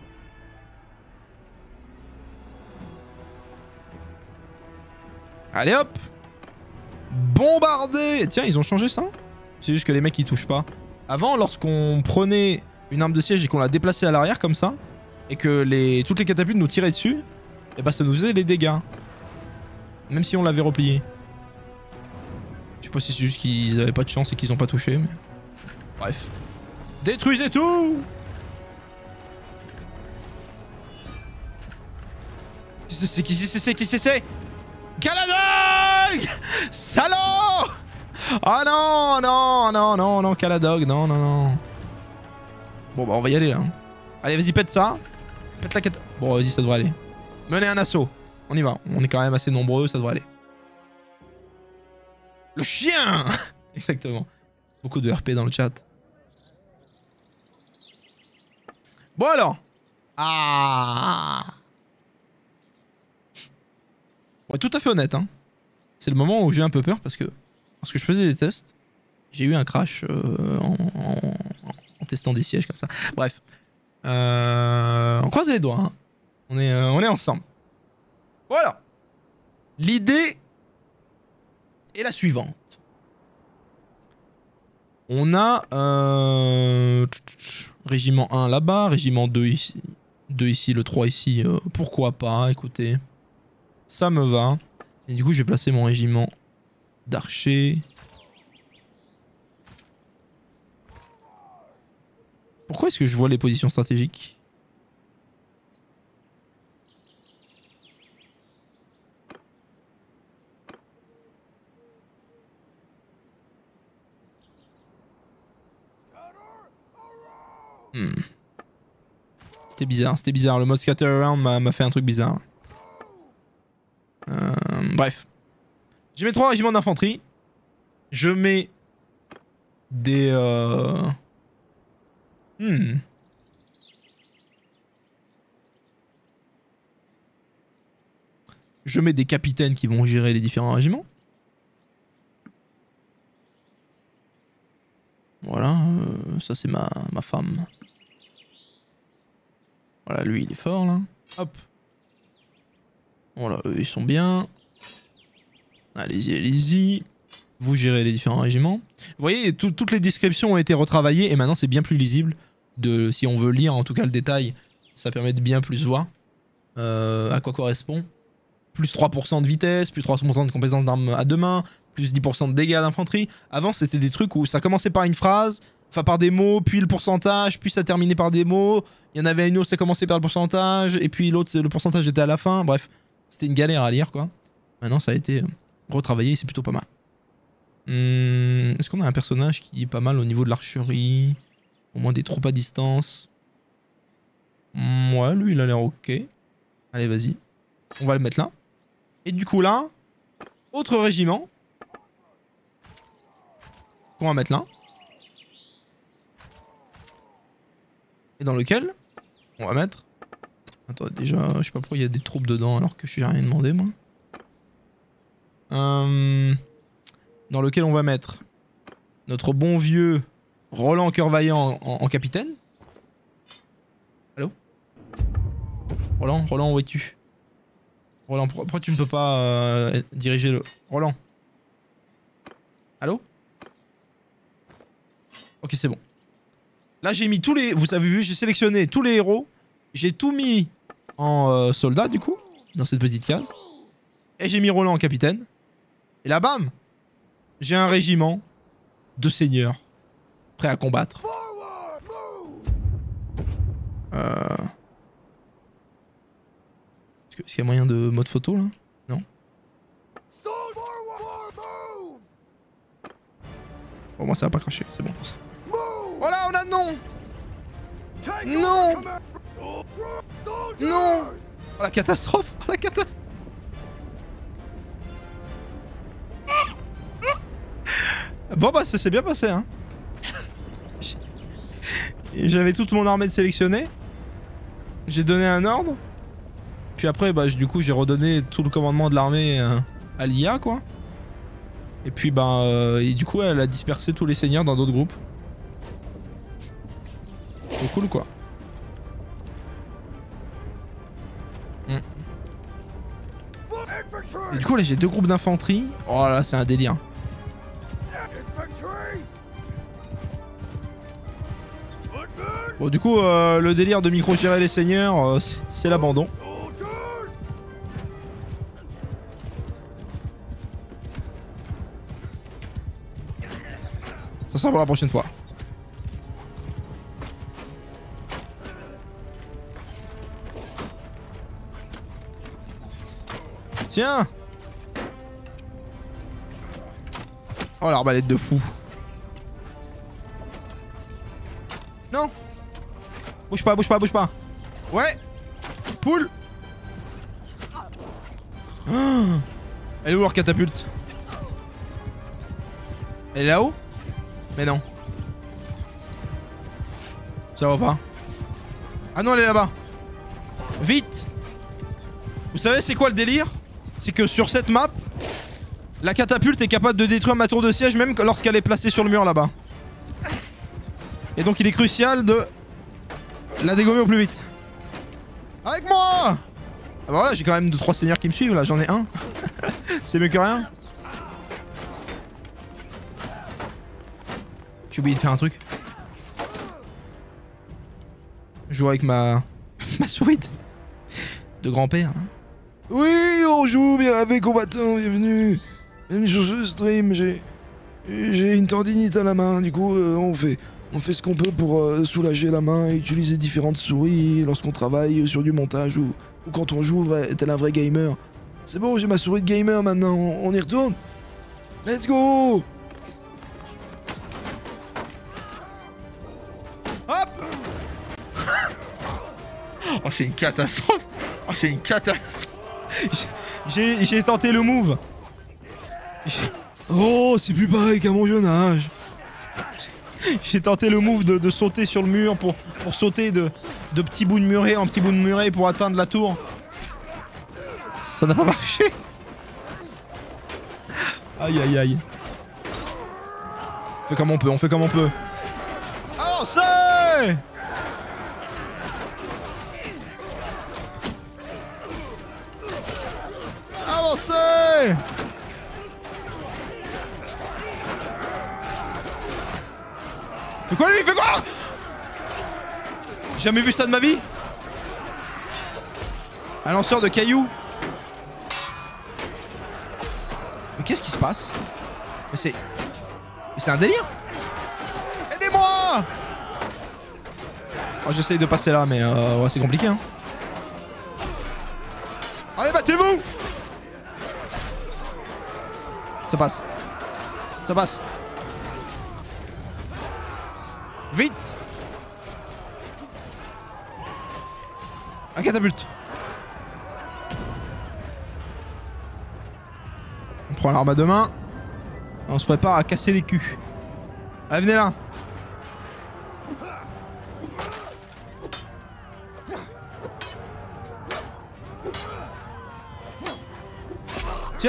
Allez, hop! Bombarder! Tiens, ils ont changé ça? C'est juste que les mecs, ils touchent pas. Avant, lorsqu'on prenait une arme de siège et qu'on la déplaçait à l'arrière, comme ça, et que les, toutes les catapultes nous tiraient dessus, et bah ça nous faisait les dégâts. Même si on l'avait replié. Je sais pas si c'est juste qu'ils avaient pas de chance et qu'ils ont pas touché, mais... Bref. Détruisez tout! Qui c'est qui c'est qui c'est c'est Caladog! Salaud! Ah non, non, non, non, non, Caladog, non, non, non. Bon bah on va y aller, hein. Allez, vas-y, pète ça. Pète la cat... Bon, vas-y, ça devrait aller. Menez un assaut. On y va. On est quand même assez nombreux, ça devrait aller. Le chien! Exactement. Beaucoup de R P dans le chat. Bon alors. Ah. Ouais, tout à fait honnête, hein. C'est le moment où j'ai un peu peur parce que... Lorsque je faisais des tests, j'ai eu un crash euh, en, en, en testant des sièges comme ça. Bref. Euh, on croise les doigts, hein. On est, euh, on est ensemble. Voilà. L'idée est la suivante. On a euh, régiment un là-bas, régiment deux ici, deux ici, le trois ici. Euh, pourquoi pas, écoutez. Ça me va. Et du coup, je vais placer mon régiment d'archers. Pourquoi est-ce que je vois les positions stratégiques ? Hmm. C'était bizarre, c'était bizarre. Le mode scatter around m'a fait un truc bizarre. Euh, bref. J'ai mes trois régiments d'infanterie. Je mets des... Euh... Hmm. Je mets des capitaines qui vont gérer les différents régiments. Voilà, euh, ça c'est ma, ma femme. Voilà, lui il est fort là. Hop. Voilà, eux ils sont bien. Allez-y, allez-y. Vous gérez les différents régiments. Vous voyez, tout, toutes les descriptions ont été retravaillées et maintenant c'est bien plus lisible. De, si on veut lire en tout cas le détail, ça permet de bien plus voir euh, à quoi correspond. Plus trois pour cent de vitesse, plus trois pour cent de compétences d'armes à deux mains, plus dix pour cent de dégâts d'infanterie. Avant c'était des trucs où ça commençait par une phrase, enfin par des mots, puis le pourcentage, puis ça terminait par des mots. Il y en avait une autre, ça commençait par le pourcentage, et puis l'autre, le pourcentage était à la fin. Bref, c'était une galère à lire quoi. Maintenant ça a été retravaillé et c'est plutôt pas mal. Hum, Est-ce qu'on a un personnage qui est pas mal au niveau de l'archerie? Au moins des troupes à distance. Hum, ouais, lui il a l'air ok. Allez, vas-y. On va le mettre là. Et du coup là, autre régiment. qu'on va mettre là. Et dans lequel on va mettre... Attends, déjà, je sais pas pourquoi il y a des troupes dedans alors que je n'ai rien demandé, moi. Euh, dans lequel on va mettre notre bon vieux Roland Cœur Vaillant en, en capitaine. Allô? Roland, Roland, où es-tu? Roland, pourquoi tu ne peux pas euh, diriger le... Roland? Allô? Ok, c'est bon. Là, j'ai mis tous les... Vous avez vu, j'ai sélectionné tous les héros. J'ai tout mis en euh, soldat, du coup, dans cette petite case. Et j'ai mis Roland en capitaine. Et là, bam! J'ai un régiment de seigneurs prêts à combattre. Euh... Est-ce qu'il y a moyen de mode photo, là? Non? Pour moi, ça va pas cracher, c'est bon. Voilà, on a non! Non! Non! Oh, la catastrophe! Oh, la catastrophe! Bon bah ça s'est bien passé hein. J'avais toute mon armée de sélectionnés. J'ai donné un ordre. Puis après bah du coup j'ai redonné tout le commandement de l'armée euh, à l'I A quoi. Et puis bah euh, et du coup elle a dispersé tous les seigneurs dans d'autres groupes. C'est cool quoi. Mm. Et du coup là j'ai deux groupes d'infanterie. Oh là c'est un délire. Bon du coup euh, le délire de micro-gérer les seigneurs euh, c'est l'abandon. Ça sera pour la prochaine fois. Tiens. Oh l'arbalète de fou. Non. Bouge pas, bouge pas, bouge pas. Ouais. Poule. Oh. Elle est où leur catapulte? Elle est là-haut? Mais non. Ça va pas. Ah non, elle est là-bas. Vite. Vous savez c'est quoi le délire? C'est que sur cette map, la catapulte est capable de détruire ma tour de siège même lorsqu'elle est placée sur le mur là-bas. Et donc il est crucial de la dégommer au plus vite. Avec moi! Ah bah voilà, j'ai quand même deux trois seigneurs qui me suivent là, j'en ai un. C'est mieux que rien. J'ai oublié de faire un truc. Je joue avec ma... ma souris de grand-père. Hein. Oui, on joue, bien avec combattant, bienvenue. Bienvenue sur ce stream, j'ai... J'ai une tendinite à la main, du coup euh, on fait... On fait ce qu'on peut pour euh, soulager la main et utiliser différentes souris lorsqu'on travaille sur du montage ou, ou quand on joue vrai, tel un vrai gamer. C'est bon, j'ai ma souris de gamer maintenant, on, on y retourne. Let's go! Hop! Oh c'est une catastrophe! Oh c'est une catastrophe! J'ai tenté le move! Oh c'est plus pareil qu'à mon jeune âge! J'ai tenté le move de, de sauter sur le mur pour, pour sauter de, de petit bout de muret en petit bout de muret pour atteindre la tour. Ça n'a pas marché. Aïe aïe aïe. On fait comme on peut, on fait comme on peut. Avancez! Avancez! Fais quoi lui? Fais quoi? J'ai jamais vu ça de ma vie. Un lanceur de cailloux. Mais qu'est-ce qui se passe? Mais c'est... Mais c'est un délire. Aidez-moi! Oh, j'essaye de passer là mais euh, ouais, c'est compliqué hein. Allez battez-vous! Ça passe. Ça passe. Vite! Un catapulte. On prend l'arme à deux mains. Et on se prépare à casser les culs. Allez, venez là. Tiens.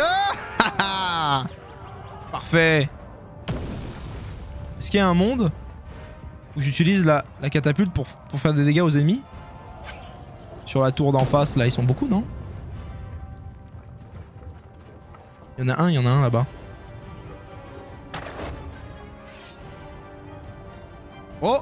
Parfait. Est-ce qu'il y a un monde où j'utilise la, la catapulte pour, pour faire des dégâts aux ennemis? Sur la tour d'en face, là, ils sont beaucoup, non? Il y en a un, il y en a un là-bas. Oh!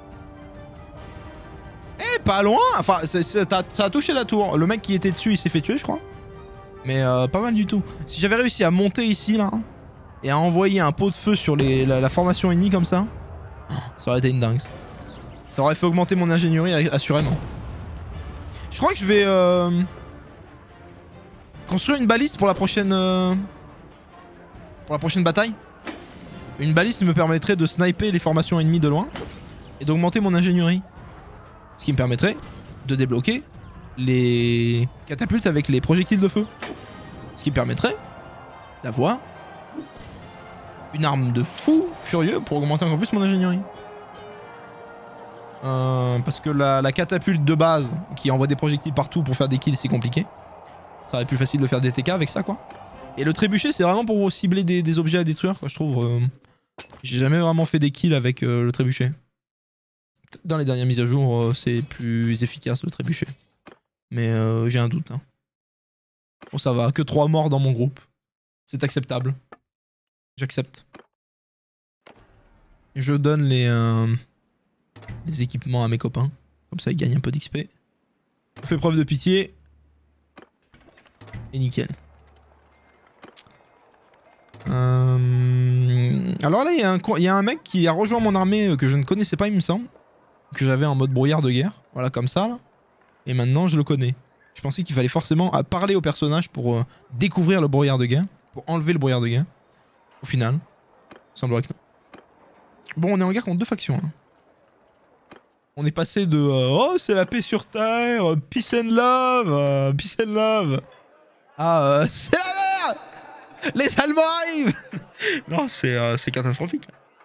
Eh, pas loin! Enfin, c'est, c'est, ça a touché la tour. Le mec qui était dessus, il s'est fait tuer, je crois. Mais euh, pas mal du tout. Si j'avais réussi à monter ici, là, et à envoyer un pot de feu sur les, la, la formation ennemie comme ça, ça aurait été une dingue. Ça aurait fait augmenter mon ingénierie, assurément. Je crois que je vais euh, construire une balise pour la prochaine euh, pour la prochaine bataille. Une balise me permettrait de sniper les formations ennemies de loin et d'augmenter mon ingénierie. Ce qui me permettrait de débloquer les catapultes avec les projectiles de feu. Ce qui me permettrait d'avoir une arme de fou furieux pour augmenter encore plus mon ingénierie. Euh, parce que la, la catapulte de base qui envoie des projectiles partout pour faire des kills, c'est compliqué. Ça va être plus facile de faire des T K avec ça, quoi. Et le trébuchet, c'est vraiment pour cibler des, des objets à détruire, quoi, je trouve. Euh, J'ai jamais vraiment fait des kills avec euh, le trébuchet. Peut-être dans les dernières mises à jour, euh, c'est plus efficace le trébuchet. Mais euh, j'ai un doute. Hein. Bon, ça va, que trois morts dans mon groupe. C'est acceptable. J'accepte. Je donne les, euh, les équipements à mes copains. Comme ça, ils gagnent un peu d'X P. On fait preuve de pitié. Et nickel. Euh... Alors là, il y, y a un mec qui a rejoint mon armée que je ne connaissais pas, il me semble. Que j'avais en mode brouillard de guerre. Voilà, comme ça, là. Et maintenant, je le connais. Je pensais qu'il fallait forcément parler au personnage pour euh, découvrir le brouillard de guerre. Pour enlever le brouillard de guerre. Au final, il semblerait que non. Bon, on est en guerre contre deux factions. Hein. On est passé de euh, oh, c'est la paix sur Terre, peace and love, euh, peace and love. Ah, euh, c'est la merde. Les Allemands arrivent. Non, c'est euh, c'est catastrophique.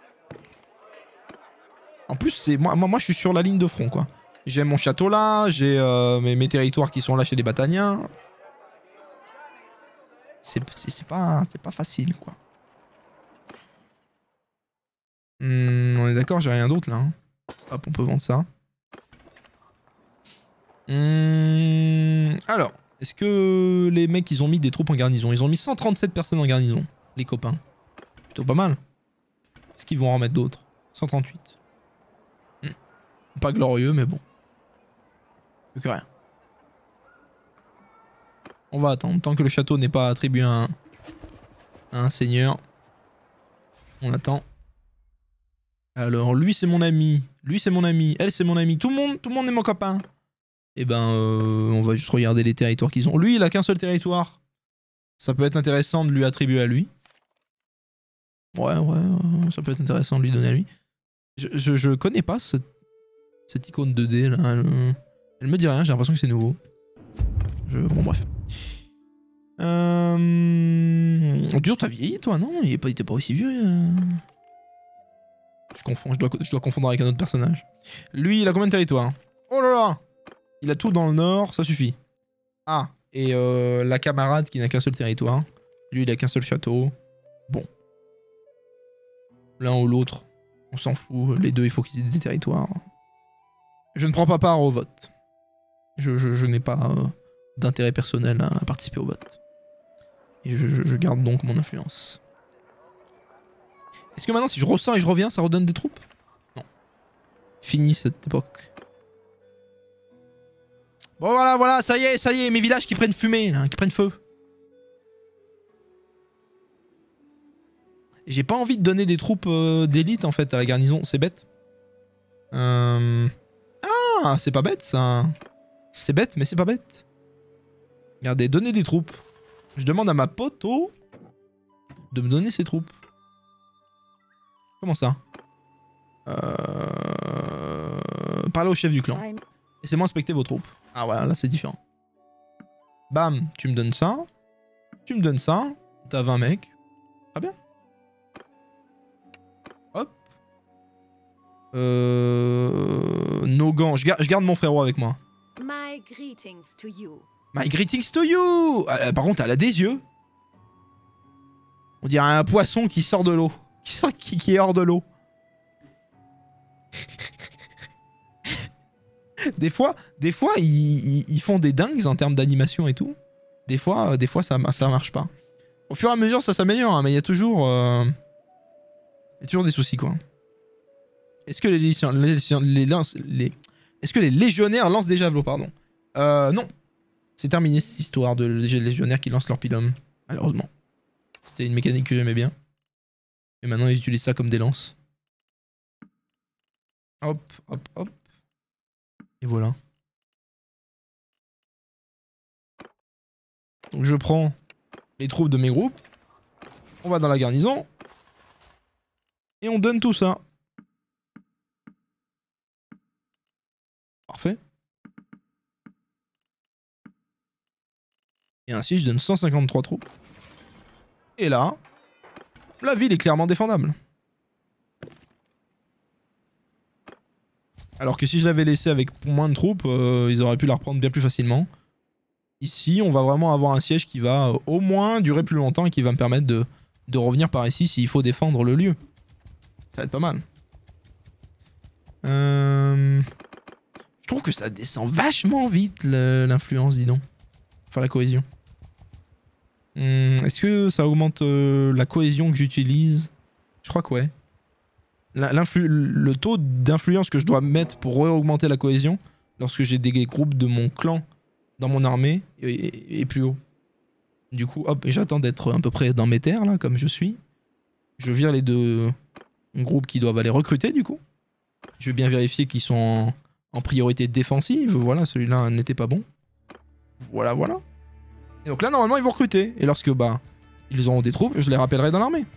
En plus, c'est moi, moi, moi, je suis sur la ligne de front, quoi. J'ai mon château là, j'ai euh, mes, mes territoires qui sont là chez les Bataniens. C'est pas, c'est pas facile, quoi. Mmh, on est d'accord, j'ai rien d'autre là. Hein. Hop, on peut vendre ça. Mmh, alors, est-ce que les mecs, ils ont mis des troupes en garnison? Ils ont mis cent trente-sept personnes en garnison, les copains. Plutôt pas mal. Est-ce qu'ils vont en remettre d'autres? cent trente-huit. Mmh. Pas glorieux, mais bon. Plus que rien. On va attendre. Tant que le château n'est pas attribué à un, à un seigneur. On attend. Alors, lui c'est mon ami. Lui c'est mon ami. Elle c'est mon ami. Tout le monde, tout le monde est mon copain. Et ben, euh, on va juste regarder les territoires qu'ils ont. Lui, il a qu'un seul territoire. Ça peut être intéressant de lui attribuer à lui. Ouais, ouais, ça peut être intéressant de lui donner à lui. Je, je, je connais pas cette, cette icône deux D là. Elle, elle me dit rien, j'ai l'impression que c'est nouveau. Je, bon, bref. Euh... Oh, toujours t'as vieilli toi, non? Il était pas aussi vieux. Euh... Je confonds, je dois, je dois confondre avec un autre personnage. Lui, il a combien de territoires? Oh là là! Il a tout dans le nord, ça suffit. Ah, et euh, la camarade qui n'a qu'un seul territoire. Lui, il a qu'un seul château. Bon. L'un ou l'autre, on s'en fout. Les deux, il faut qu'ils aient des territoires. Je ne prends pas part au vote. Je, je, je n'ai pas euh, d'intérêt personnel à, à participer au vote. Et je, je, je garde donc mon influence. Est-ce que maintenant, si je ressors et je reviens, ça redonne des troupes? Non. Fini cette époque. Bon, voilà, voilà, ça y est, ça y est, mes villages qui prennent fumée, là, qui prennent feu. J'ai pas envie de donner des troupes euh, d'élite, en fait, à la garnison, c'est bête. Euh... Ah, c'est pas bête, ça. C'est bête, mais c'est pas bête. Regardez, donner des troupes. Je demande à ma poteau de me donner ses troupes. Comment ça? euh... Parlez au chef du clan. Laissez-moi inspecter vos troupes. Ah voilà, là c'est différent. Bam, tu me donnes ça. Tu me donnes ça. T'as vingt mecs. Très bien. Hop. Euh... Nogan. Je, gar je garde mon frérot avec moi. My greetings to you. My greetings to you. Ah, par contre, elle a des yeux. On dirait un poisson qui sort de l'eau. Qui, qui est hors de l'eau. Des fois, des fois ils, ils, ils font des dingues en termes d'animation et tout. Des fois, des fois ça, ça marche pas. Au fur et à mesure, ça s'améliore, hein, mais il y a toujours... Euh... Il y a toujours des soucis, quoi. Est-ce que les, les, les, les... Est-ce que les légionnaires lancent des javelots, pardon? Euh, non. C'est terminé, cette histoire de légionnaires qui lancent leur pilum. Malheureusement. C'était une mécanique que j'aimais bien. Et maintenant, ils utilisent ça comme des lances. Hop, hop, hop. Et voilà. Donc je prends les troupes de mes groupes. On va dans la garnison. Et on donne tout ça. Parfait. Et ainsi, je donne cent cinquante-trois troupes. Et là, la ville est clairement défendable. Alors que si je l'avais laissé avec moins de troupes, euh, ils auraient pu la reprendre bien plus facilement. Ici, on va vraiment avoir un siège qui va euh, au moins durer plus longtemps et qui va me permettre de, de revenir par ici s'il faut défendre le lieu. Ça va être pas mal. Euh... Je trouve que ça descend vachement vite l'influence, dis donc. Enfin, la cohésion. Hum, Est-ce que ça augmente euh, la cohésion que j'utilise? Je crois que ouais. Le taux d'influence que je dois mettre pour augmenter la cohésion lorsque j'ai des groupes de mon clan dans mon armée est, est, est plus haut. Du coup, hop, j'attends d'être à peu près dans mes terres, là, comme je suis. Je vire les deux groupes qui doivent aller recruter, du coup. Je vais bien vérifier qu'ils sont en, en priorité défensive. Voilà, celui-là n'était pas bon. Voilà, voilà. Et donc là, normalement, ils vont recruter. Et lorsque, bah, ils auront des troupes, je les rappellerai dans l'armée.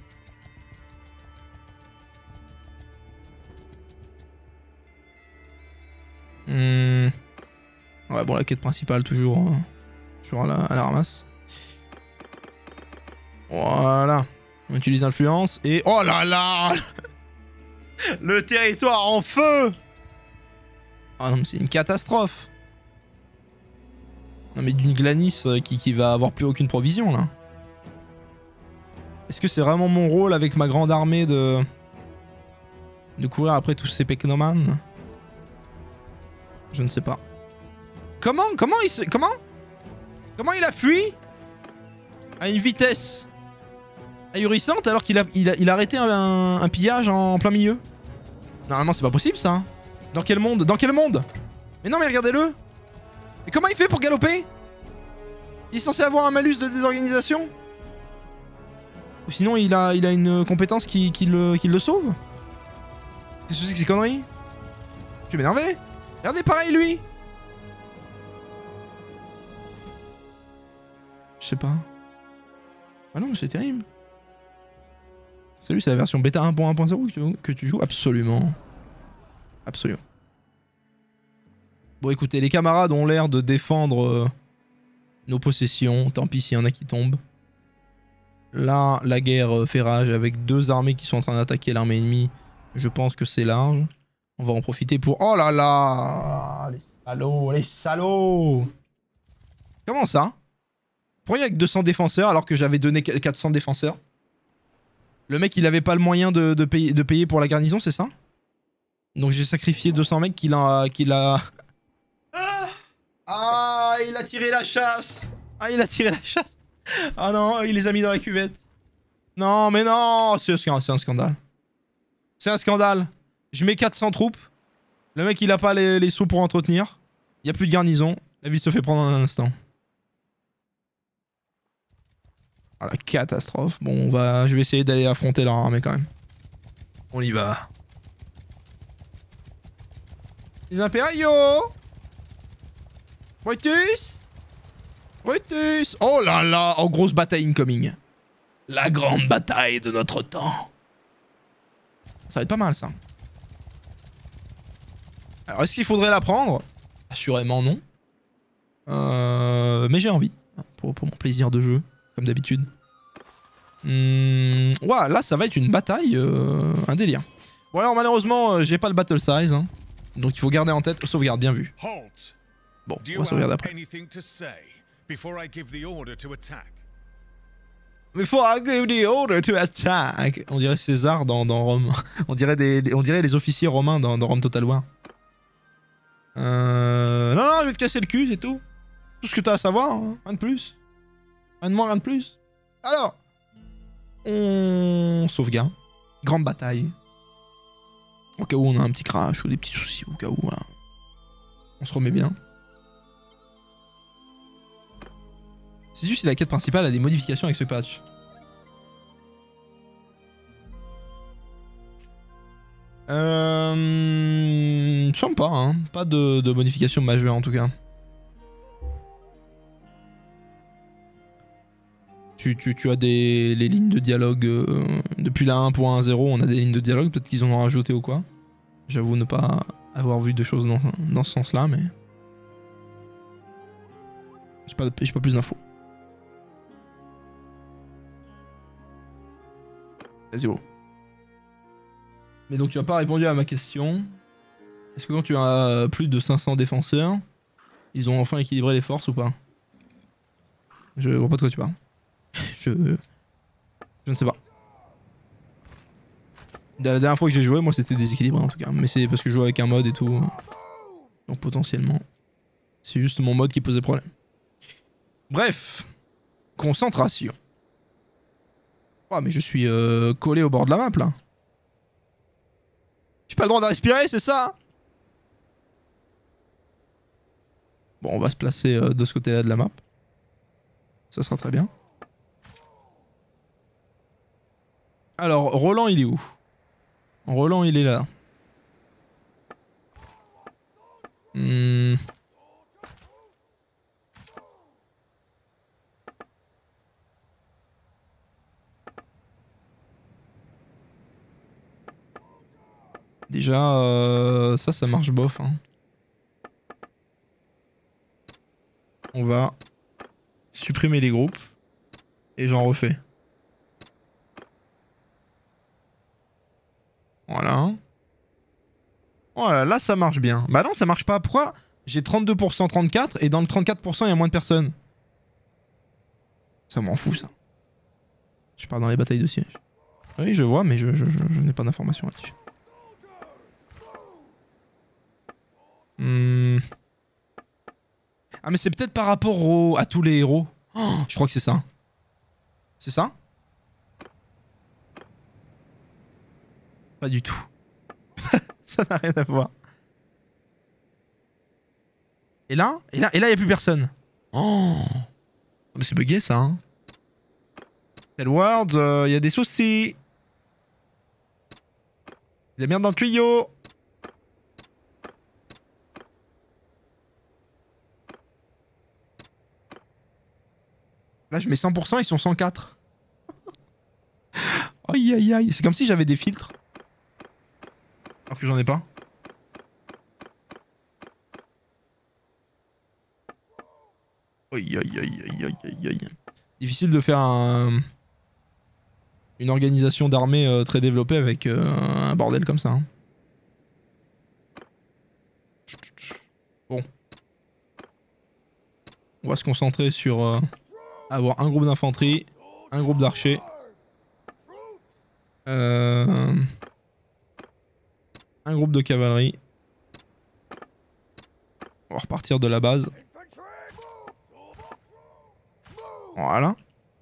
Mmh. Ouais, bon, la quête principale, toujours, euh, toujours à, la, à la ramasse. Voilà. On utilise l'influence et... Oh là là. Le territoire en feu. Ah non, mais c'est une catastrophe. Non, mais d'une Glanis euh, qui, qui va avoir plus aucune provision, là. Est-ce que c'est vraiment mon rôle avec ma grande armée de... de courir après tous ces pecnomans? Je ne sais pas. Comment Comment il se... Comment Comment il a fui à une vitesse ahurissante alors qu'il a, il a, il a arrêté un, un pillage en plein milieu? Normalement c'est pas possible ça. Dans quel monde Dans quel monde Mais non mais regardez-le. Mais comment il fait pour galoper? Il est censé avoir un malus de désorganisation? Ou sinon il a, il a une compétence qui, qui, le, qui le sauve? Qu'est-ce que c'est que ces conneries? Je vais m'énerver. Regardez pareil lui. Je sais pas. Ah non, c'est terrible. Salut, c'est la version bêta un point un point zéro que tu, que tu joues? Absolument. Absolument. Bon écoutez, les camarades ont l'air de défendre euh, nos possessions. Tant pis s'il y en a qui tombent. Là, la guerre euh, fait rage avec deux armées qui sont en train d'attaquer l'armée ennemie. Je pense que c'est large. On va en profiter pour... Oh là là, les salauds, les salauds. Comment ça? Pourquoi il y a que deux cents défenseurs alors que j'avais donné quatre cents défenseurs? Le mec, il avait pas le moyen de, de, payer, de payer pour la garnison, c'est ça? Donc j'ai sacrifié deux cents mecs qu'il a... qu'il a... Ah, il a tiré la chasse. Ah, il a tiré la chasse. Ah non, il les a mis dans la cuvette. Non, mais non, c'est un scandale. C'est un scandale. Je mets quatre cents troupes. Le mec, il a pas les, les sous pour entretenir. Il y a plus de garnison. La ville se fait prendre en un instant. Ah, la catastrophe. Bon, on va... je vais essayer d'aller affronter leur armée quand même. On y va. Les impériaux. Brutus. Brutus. Oh là là. Oh, grosse bataille incoming. La grande bataille de notre temps. Ça va être pas mal ça. Alors est-ce qu'il faudrait la prendre? Assurément non. Euh, mais j'ai envie. Pour, pour mon plaisir de jeu. Comme d'habitude. Mmh, ouais, là ça va être une bataille. Euh, un délire. Bon alors malheureusement, euh, j'ai pas le battle size. Hein. Donc il faut garder en tête, sauvegarde, bien vu. Halt. Bon, Do on you va sauvegarder have après. anything to say before I give the order to attack? Before I give the order to attack. On dirait César dans, dans Rome. On dirait, des, on dirait les officiers romains dans, dans Rome Total War. Euh... Non, non, je vais te casser le cul, c'est tout. Tout ce que t'as à savoir, hein. Rien de plus. Rien de moins, rien de plus. Alors, on sauvegarde. Grande bataille. Au cas où on a un petit crash ou des petits soucis, au cas où, voilà. On se remet bien. C'est juste si la quête principale a des modifications avec ce patch. Euh... semble pas, hein. Pas de, de modification majeure en tout cas. Tu, tu, tu as des les lignes de dialogue euh, depuis la un point zéro, on a des lignes de dialogue, peut-être qu'ils en ont rajouté ou quoi. J'avoue ne pas avoir vu de choses dans, dans ce sens-là, mais... J'ai pas, j'ai pas plus d'infos. Vas-y, oh. Mais donc tu n'as pas répondu à ma question. Est-ce que quand tu as plus de cinq cents défenseurs, ils ont enfin équilibré les forces ou pas? Je vois pas de quoi tu parles. Je... Je ne sais pas. La dernière fois que j'ai joué, moi c'était déséquilibré en tout cas. Mais c'est parce que je jouais avec un mode et tout. Donc potentiellement, c'est juste mon mode qui posait problème. Bref. Concentration. Oh mais je suis euh, collé au bord de la map là. J'ai pas le droit de respirer, c'est ça? Bon, on va se placer euh, de ce côté-là de la map. Ça sera très bien. Alors, Roland, il est où? Roland, il est là. Hmm. Déjà, euh, ça, ça marche bof. Hein. On va supprimer les groupes et j'en refais. Voilà. Voilà, là ça marche bien. Bah non, ça marche pas. Pourquoi? J'ai trente-deux pour cent, trente-quatre et dans le trente-quatre pour cent il y a moins de personnes. Ça m'en fout ça. Je pars dans les batailles de siège. Oui, je vois, mais je, je, je, je n'ai pas d'informations là-dessus. Hmm. Ah mais c'est peut-être par rapport au... à tous les héros. Oh, je crois que c'est ça. C'est ça? Pas du tout. Ça n'a rien à voir. Et là? Et là, et là, il n'y a plus personne. Oh. Mais c'est bugué ça. Hein. Telwards, il euh, y a des soucis. Il y a merde dans le tuyau. Là, je mets cent pour cent, ils sont cent quatre. Aïe aïe aïe, c'est comme si j'avais des filtres. Alors que j'en ai pas. Aïe aïe aïe aïe aïe aïe aïe. Difficile de faire un... une organisation d'armée euh, très développée avec euh, un bordel comme ça. Hein. Bon. On va se concentrer sur euh, avoir un groupe d'infanterie, un groupe d'archers. Euh... Un groupe de cavalerie. On va repartir de la base. Voilà.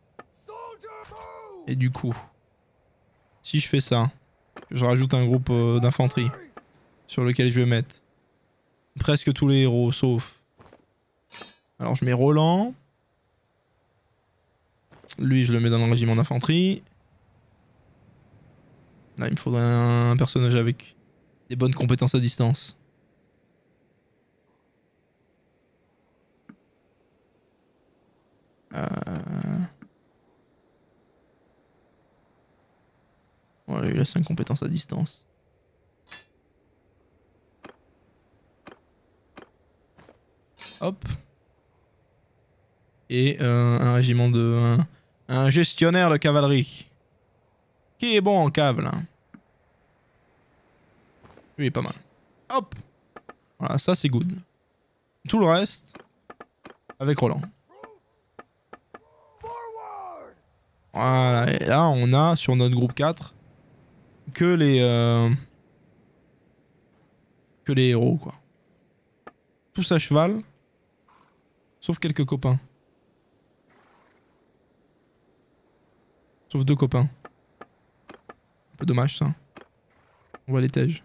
Et du coup, si je fais ça, je rajoute un groupe euh, d'infanterie sur lequel je vais mettre presque tous les héros, sauf... Alors je mets Roland. Lui, je le mets dans le régiment d'infanterie. Là, il me faudrait un personnage avec des bonnes compétences à distance. Euh... Voilà, il a cinq compétences à distance. Hop. Et euh, un régiment de... Un, un gestionnaire de cavalerie. Qui est bon en cave, là? Lui il est pas mal. Hop. Voilà, ça c'est good. Tout le reste, avec Roland. Voilà, et là on a sur notre groupe quatre que les... Euh, que les héros quoi. Tous à cheval. Sauf quelques copains. Sauf deux copains. Un peu dommage ça. On va les tèges.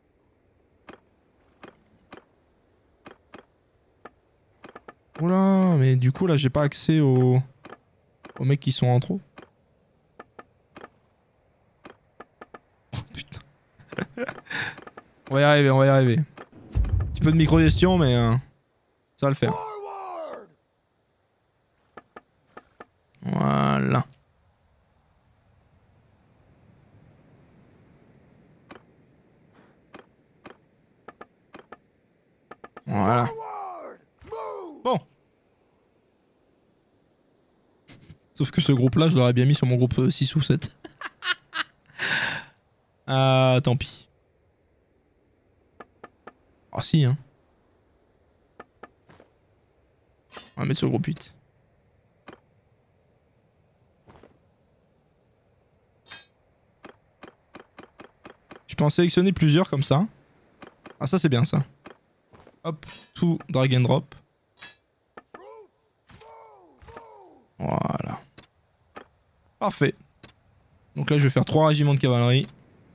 Oula, mais du coup là j'ai pas accès aux... aux mecs qui sont en trop. Oh putain. On va y arriver, on va y arriver. Un petit peu de micro-gestion mais euh, ça va le faire. Voilà. Voilà. Bon. Sauf que ce groupe-là, je l'aurais bien mis sur mon groupe six ou sept. Ah, tant pis. Ah si, hein. On va mettre sur le groupe huit. Je peux en sélectionner plusieurs comme ça. Ah ça c'est bien ça. Hop, tout drag and drop. Voilà. Parfait. Donc là je vais faire trois régiments de cavalerie.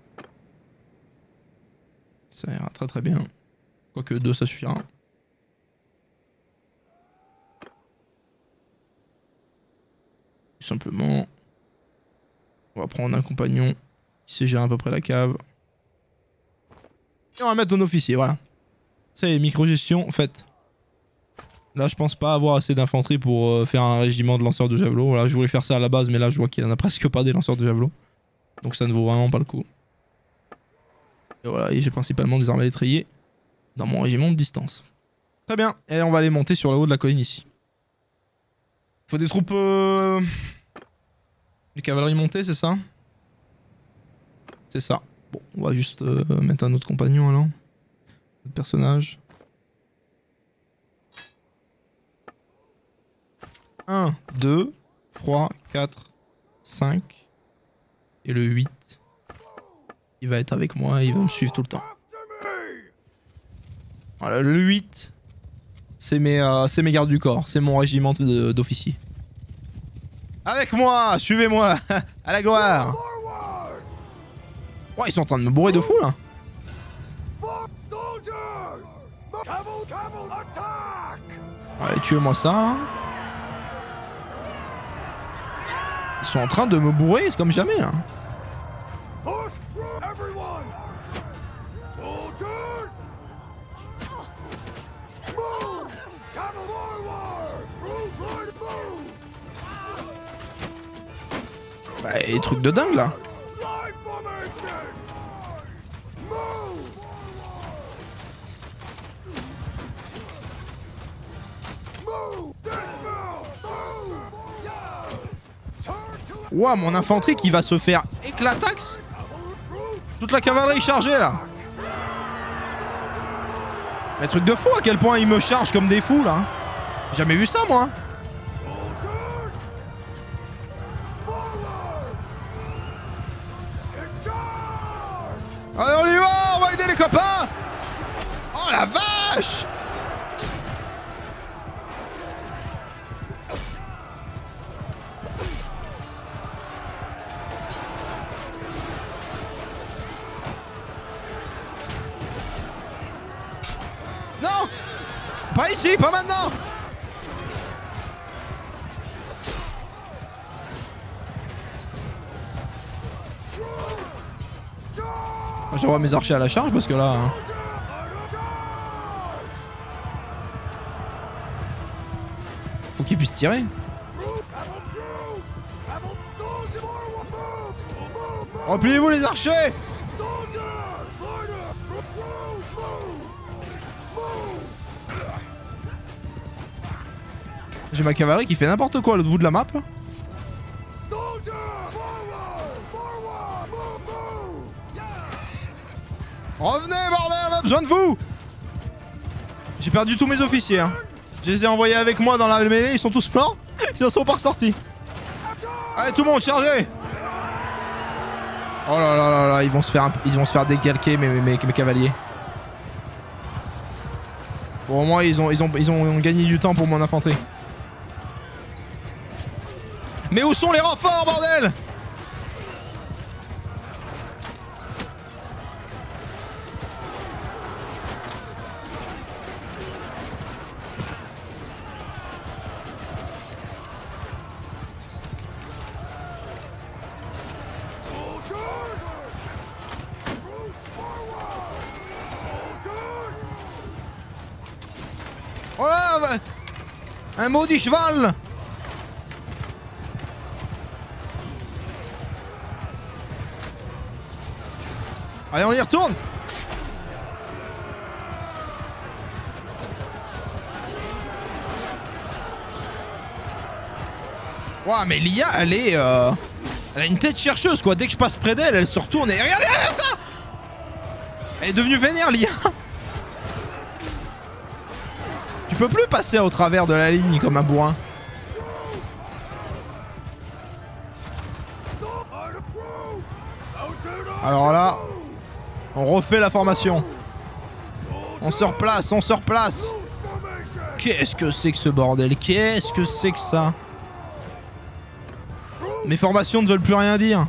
Ça ira très très bien. Quoique deux ça suffira. Tout simplement. On va prendre un compagnon qui sait gérer à peu près la cave. Et on va mettre un officier, voilà. Ça y est, micro-gestion faite. Là, je pense pas avoir assez d'infanterie pour euh, faire un régiment de lanceurs de javelot. Voilà, je voulais faire ça à la base, mais là, je vois qu'il y en a presque pas des lanceurs de javelot. Donc ça ne vaut vraiment pas le coup. Et voilà, et j'ai principalement des armes à l'étrier dans mon régiment de distance. Très bien, et on va aller monter sur le haut de la colline ici. Faut des troupes... Euh... de cavalerie montée, c'est ça? C'est ça. Bon, on va juste euh, mettre un autre compagnon alors. Notre personnage. un, deux, trois, quatre, cinq. Et le huit. Il va être avec moi et il va me suivre tout le temps. Voilà, le huit. C'est mes, euh, c'est mes gardes du corps. C'est mon régiment d'officiers. Avec moi, suivez-moi. À la gloire. Oh, ils sont en train de me bourrer de fou là. Allez, tuez-moi ça là. Ils sont en train de me bourrer comme jamais là. Bah, les trucs de dingue là. Ouah, mon infanterie qui va se faire éclataxe. Toute la cavalerie chargée là. Un truc de fou à quel point ils me chargent comme des fous là. J'ai jamais vu ça moi. Allez on y va, on va aider les copains. Oh la vache. Non. Pas ici, pas maintenant. J'envoie mes archers à la charge parce que là... Hein, faut qu'ils puissent tirer. Repliez-vous les archers. J'ai ma cavalerie qui fait n'importe quoi à l'autre bout de la map là. Revenez, bordel, on a besoin de vous. J'ai perdu tous mes officiers. Hein. Je les ai envoyés avec moi dans la mêlée, ils sont tous morts. Ils en sont pas ressortis. Allez, tout le monde, chargez. Oh là là là là, ils vont se faire, ils vont se faire décalquer mes, mes, mes, mes cavaliers. Bon, au moins, ils ont, ils, ont, ils ont gagné du temps pour mon infanterie. Mais où sont les renforts, bordel? Oh là, un maudit cheval. Allez, on y retourne. Ouah, mais l'I A, elle est... Euh... Elle a une tête chercheuse, quoi. Dès que je passe près d'elle, elle se retourne et... Regardez, regardez ça. Elle est devenue vénère, l'I A. Tu peux plus passer au travers de la ligne comme un bourrin. Alors là, on refait la formation. On se replace, on se replace. Qu'est-ce que c'est que ce bordel? Qu'est-ce que c'est que ça? Mes formations ne veulent plus rien dire.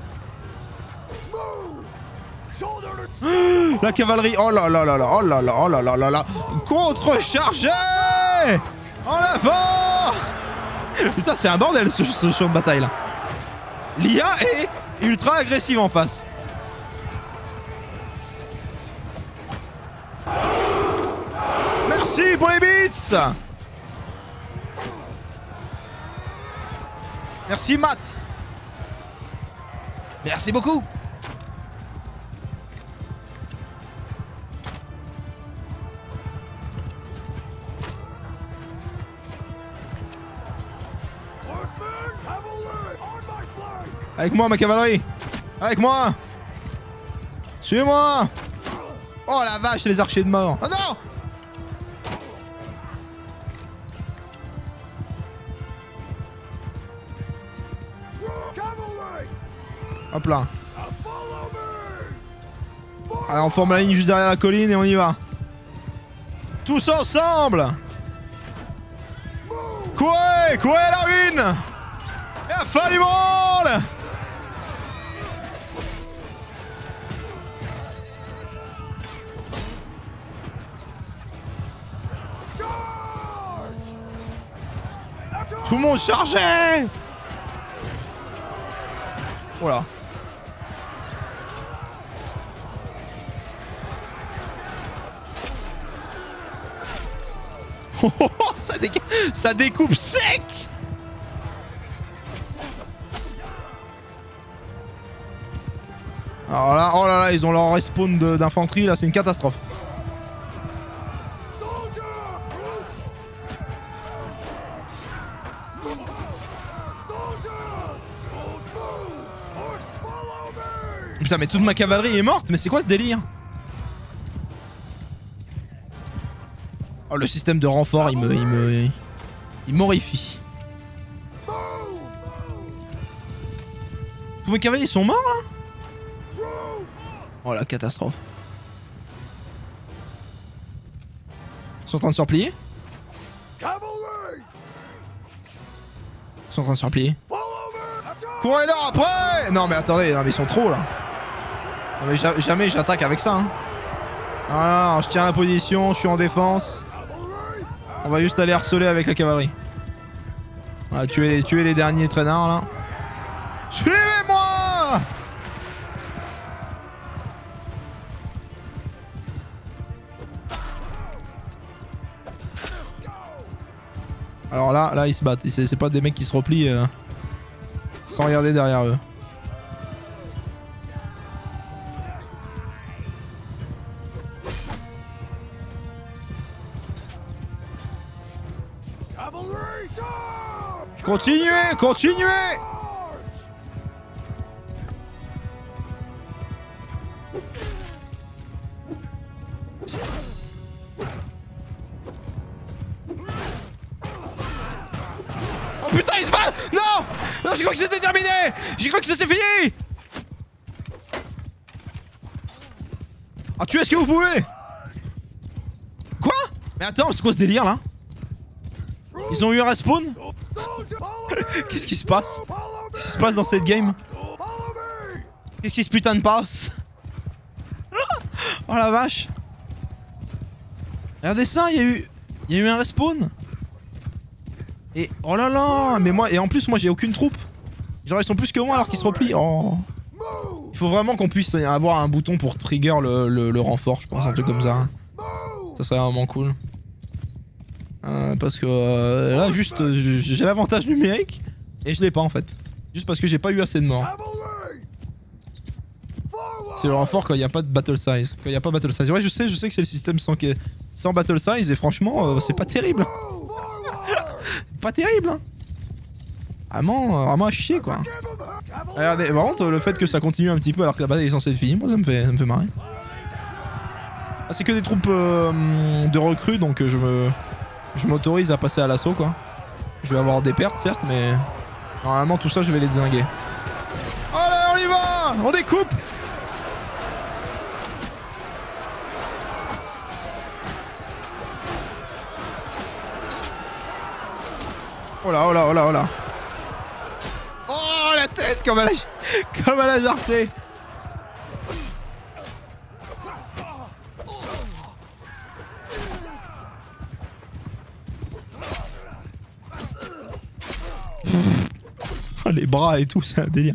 La cavalerie, oh là là là là, oh là là, oh là là là là. Contre-chargé. En avant. Putain, c'est un bordel ce, ce champ de bataille là. L'I A est ultra agressive en face. Merci pour les bits. Merci Matt. Merci beaucoup. Avec moi ma cavalerie. Avec moi. Suivez-moi. Oh la vache, les archers de mort. Oh non. Hop là. Allez, on forme la ligne juste derrière la colline et on y va. Tous ensemble. Courez, courez à la ruine. Et à fin du monde. Tout le monde chargé. Voilà. Oh, oh, oh, ça, dé ça découpe sec. Alors là, oh là là, ils ont leur respawn d'infanterie là, c'est une catastrophe. Putain, mais toute ma cavalerie est morte, mais c'est quoi ce délire? Oh, le système de renfort, il me... il me... il m'horrifie. Tous mes cavaliers sont morts là? Oh la catastrophe. Ils sont en train de se replier? Ils sont en train de se replier. Courez là après! Non mais attendez, non mais ils sont trop là. Non mais ja jamais j'attaque avec ça hein. Voilà, je tiens la position, je suis en défense. On va juste aller harceler avec la cavalerie. Voilà, tuer, tuer les derniers traînards là. Suivez-moi! Alors là, là ils se battent. C'est pas des mecs qui se replient euh, sans regarder derrière eux. Continuez, continuez. Non, j'ai cru que c'était terminé. J'ai cru que c'était fini. Ah, tuez ce que vous pouvez. Quoi? Mais attends, c'est quoi ce délire là? Ils ont eu un respawn? Qu'est-ce qui se passe? Qu'est-ce qui se passe dans cette game? Qu'est-ce qui se putain de passe? Oh la vache! Regardez ça, il y a eu... Il y a eu un respawn. Et... Oh là là! Mais moi... Et en plus, moi j'ai aucune troupe. Genre ils sont plus que moi alors qu'ils se replient. Oh... Il faut vraiment qu'on puisse avoir un bouton pour trigger le, le, le renfort, je pense, un truc comme ça. Ça serait vraiment cool. Euh, parce que euh, là, juste, j'ai l'avantage numérique et je l'ai pas en fait. Juste parce que j'ai pas eu assez de morts. C'est le renfort quand il n'y a pas de battle size. Quand il n'y a pas battle size. Ouais, je sais, je sais que c'est le système sans, sans battle size et franchement, euh, c'est pas terrible. Pas terrible, hein. Vraiment, vraiment à chier quoi. Regardez, par contre, le fait que ça continue un petit peu alors que la bataille est censée être finie, moi ça me fait, ça me fait marrer. Ah, c'est que des troupes euh, de recrues donc je me. Je m'autorise à passer à l'assaut quoi. Je vais avoir des pertes certes mais normalement tout ça je vais les dézinguer. Allez on y va. On découpe. Oh là oh là oh là oh là. Oh la tête comme elle a, comme elle a jarté. Les bras et tout, c'est un délire.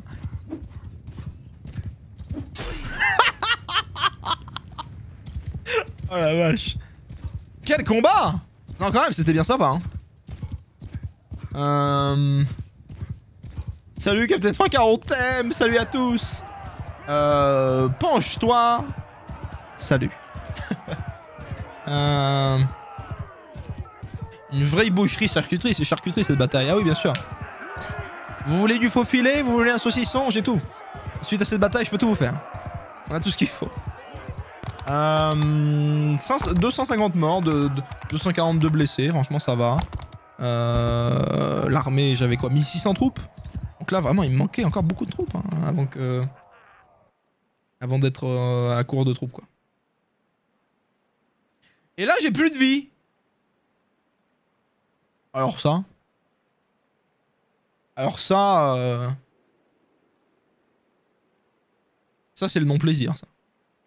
Oh la vache. Quel combat! Non quand même, c'était bien sympa. Hein. Euh... Salut Captain Frank, on t'aime. Salut à tous. Euh... Penche-toi. Salut. euh... Une vraie boucherie charcuterie, c'est charcuterie cette bataille. Ah oui bien sûr. Vous voulez du faux filet? Vous voulez un saucisson? J'ai tout. Suite à cette bataille, je peux tout vous faire. On a tout ce qu'il faut. Euh, deux cent cinquante morts, de, de, deux cent quarante-deux blessés. Franchement, ça va. Euh, L'armée, j'avais quoi? mille six cents troupes? Donc là, vraiment, il me manquait encore beaucoup de troupes. Hein, avant que... Avant d'être euh, à court de troupes, quoi. Et là, j'ai plus de vie. Alors ça... Alors ça... Euh... Ça c'est le non-plaisir ça.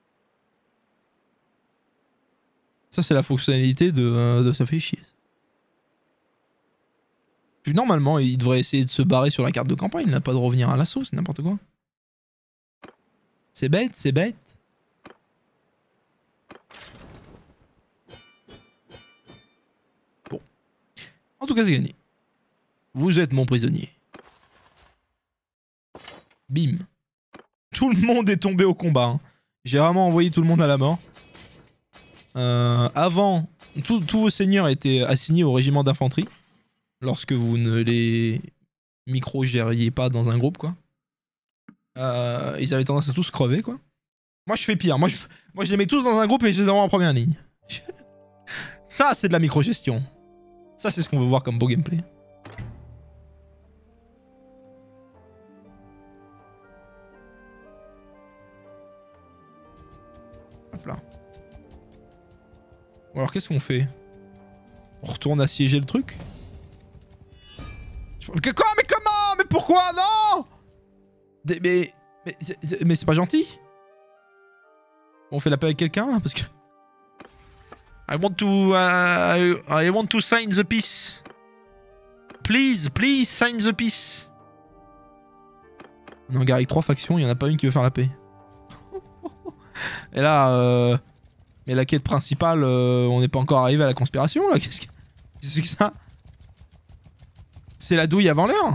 Ça c'est la fonctionnalité de, euh, de ça fait chier. Puis normalement il devrait essayer de se barrer sur la carte de campagne, il n'a pas de revenir à l'assaut, c'est n'importe quoi. C'est bête, c'est bête. Bon. En tout cas c'est gagné. Vous êtes mon prisonnier. Bim. Tout le monde est tombé au combat. Hein. J'ai vraiment envoyé tout le monde à la mort. Euh, avant, tous vos seigneurs étaient assignés au régiment d'infanterie. Lorsque vous ne les micro-gériez pas dans un groupe, quoi. Euh, ils avaient tendance à tous crever, quoi. Moi, je fais pire. Moi, je, moi, je les mets tous dans un groupe et je les envoie en première ligne. Ça, c'est de la micro-gestion. Ça, c'est ce qu'on veut voir comme beau gameplay. Hop là. Bon alors qu'est-ce qu'on fait? On retourne assiéger le truc? Que quoi? Mais comment? Mais pourquoi? Non! Des, mais... Mais c'est pas gentil? On fait la paix avec quelqu'un là parce que... I want to... Uh, I want to sign the peace. Please, please sign the peace. Non, gars, avec trois factions, il y en a pas une qui veut faire la paix. Et là, euh... mais la quête principale, euh, on n'est pas encore arrivé à la conspiration là. Qu'est-ce que c'est que ça? C'est la douille avant l'heure.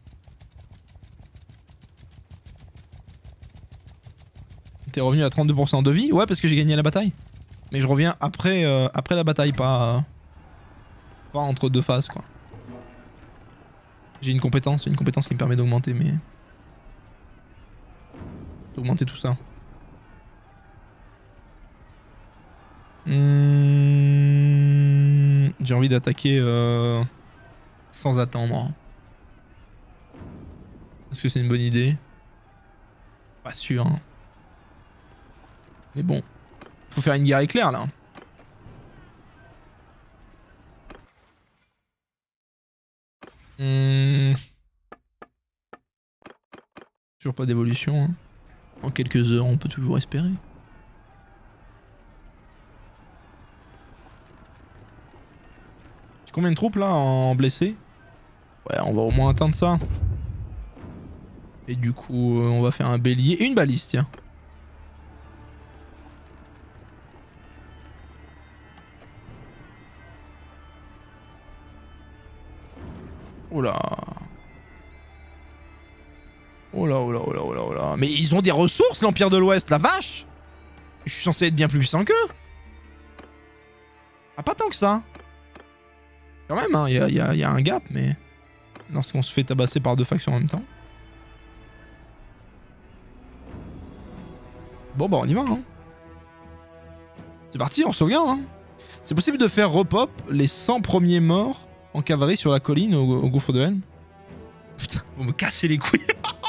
T'es revenu à trente-deux pour cent de vie? Ouais, parce que j'ai gagné la bataille. Mais je reviens après, euh, après la bataille, pas, euh, pas entre deux phases quoi. J'ai une compétence, j'ai une compétence qui me permet d'augmenter mais... D'augmenter tout ça. Mmh, j'ai envie d'attaquer euh, sans attendre. Est-ce que c'est une bonne idée? Pas sûr. Hein. Mais bon. Faut faire une guerre éclair là. Hmm. Toujours pas d'évolution. Hein. En quelques heures, on peut toujours espérer. J'ai combien de troupes là en blessés? Ouais, on va au moins atteindre ça. Et du coup, euh, on va faire un bélier et une baliste, tiens. Oh là. Oh là, oh là, oh là, oh là, oh là. Mais ils ont des ressources, l'Empire de l'Ouest, la vache! Je suis censé être bien plus puissant qu'eux. Ah, pas tant que ça. Quand même, hein, il y a, y a, y a un gap, mais... Lorsqu'on se fait tabasser par deux factions en même temps. Bon, bah on y va, hein. C'est parti, on sauvegarde, hein. C'est possible de faire repop les cent premiers morts en cavalerie sur la colline au, au gouffre de Helm. Putain, vous me cassez les couilles.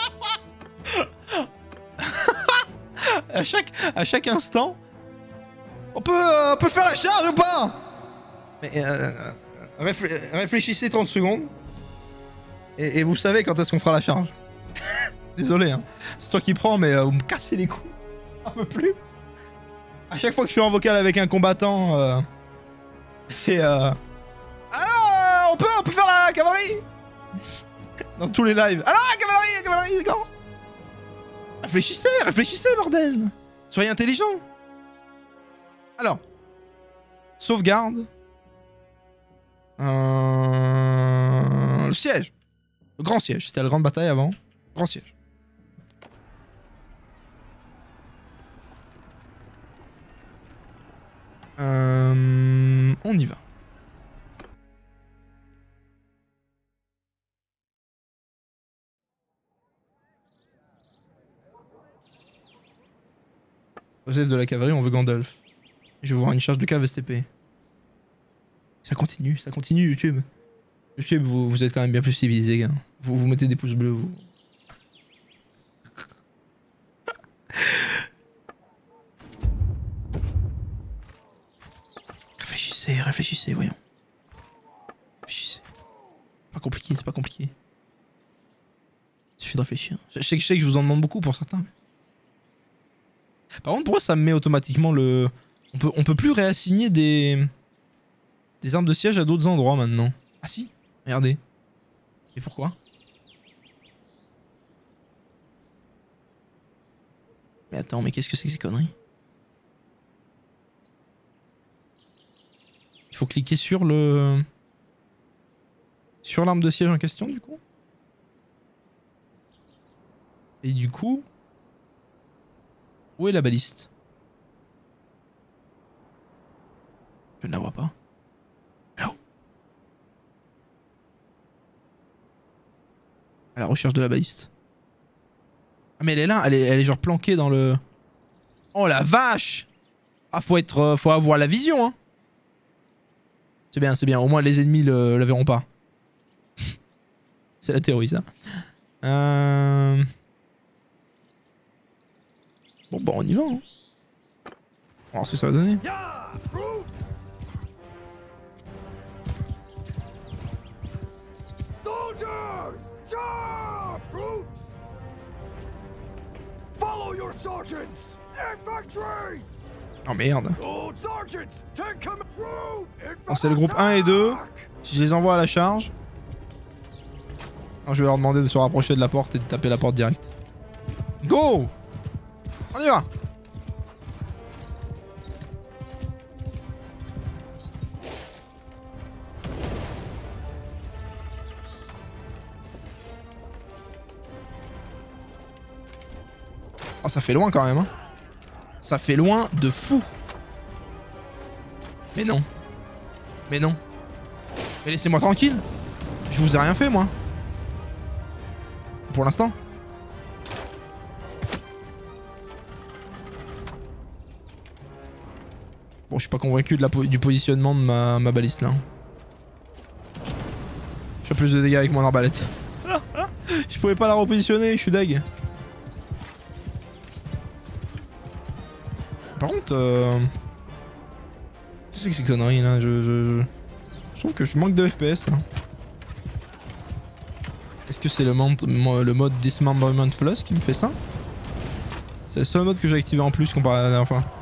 à, chaque, à chaque instant, on peut, euh, on peut faire la charge ou pas? Mais euh, réfl réfléchissez trente secondes. Et, et vous savez quand est-ce qu'on fera la charge. Désolé, hein. C'est toi qui prends, mais euh, vous me cassez les couilles. Un peu plus. À chaque fois que je suis en vocal avec un combattant, euh, c'est... Euh... Alors, on peut, on peut faire la cavalerie. Dans tous les lives. Alors, la cavalerie, la cavalerie, d'accord. Réfléchissez, réfléchissez, bordel. Soyez intelligent. Alors. Sauvegarde. Euh... Le siège. Le grand siège. C'était la grande bataille avant. Grand siège. Euh... On y va. Joseph de la cavalerie, on veut Gandalf. Je vais voir une charge de cave S T P. Ça continue, ça continue YouTube. YouTube, vous, vous êtes quand même bien plus civilisés, gars. Vous, vous mettez des pouces bleus, vous. Réfléchissez, réfléchissez, voyons. Réfléchissez. Pas compliqué, c'est pas compliqué. Il suffit de réfléchir. Je sais, je sais que je vous en demande beaucoup pour certains. Par contre, pourquoi ça me met automatiquement le... On peut, on peut plus réassigner des... Des armes de siège à d'autres endroits maintenant. Ah si, regardez. Et pourquoi? Mais attends, mais qu'est-ce que c'est que ces conneries? Il faut cliquer sur le... Sur l'arme de siège en question, du coup. Et du coup... Où est la baliste? Je ne la vois pas. Là-haut. À la recherche de la baliste. Ah mais elle est là, elle est, elle est genre planquée dans le... Oh la vache! Ah faut être... Euh, faut avoir la vision, hein. C'est bien, c'est bien. Au moins les ennemis le, le verront pas. C'est la théorie, ça. Euh... Bon bah on y va, hein. On va voir ce que ça va donner. Oh merde. Oh, c'est le groupe un et deux. Si je les envoie à la charge. Alors, je vais leur demander de se rapprocher de la porte et de taper la porte direct. Go! On y va! Oh, ça fait loin quand même, hein. Ça fait loin de fou. Mais non. Mais non. Mais laissez-moi tranquille. Je vous ai rien fait, moi. Pour l'instant. Bon, je suis pas convaincu de la po du positionnement de ma, ma baliste là. Je fais plus de dégâts avec mon arbalète. Je pouvais pas la repositionner, je suis deg. Par contre, euh... qu'est-ce que c'est que ces conneries là, je, je, je... je trouve que je manque de F P S. Hein. Est-ce que c'est le, le mode Dismemberment Plus qui me fait ça? C'est le seul mode que j'ai activé en plus comparé à la dernière fois.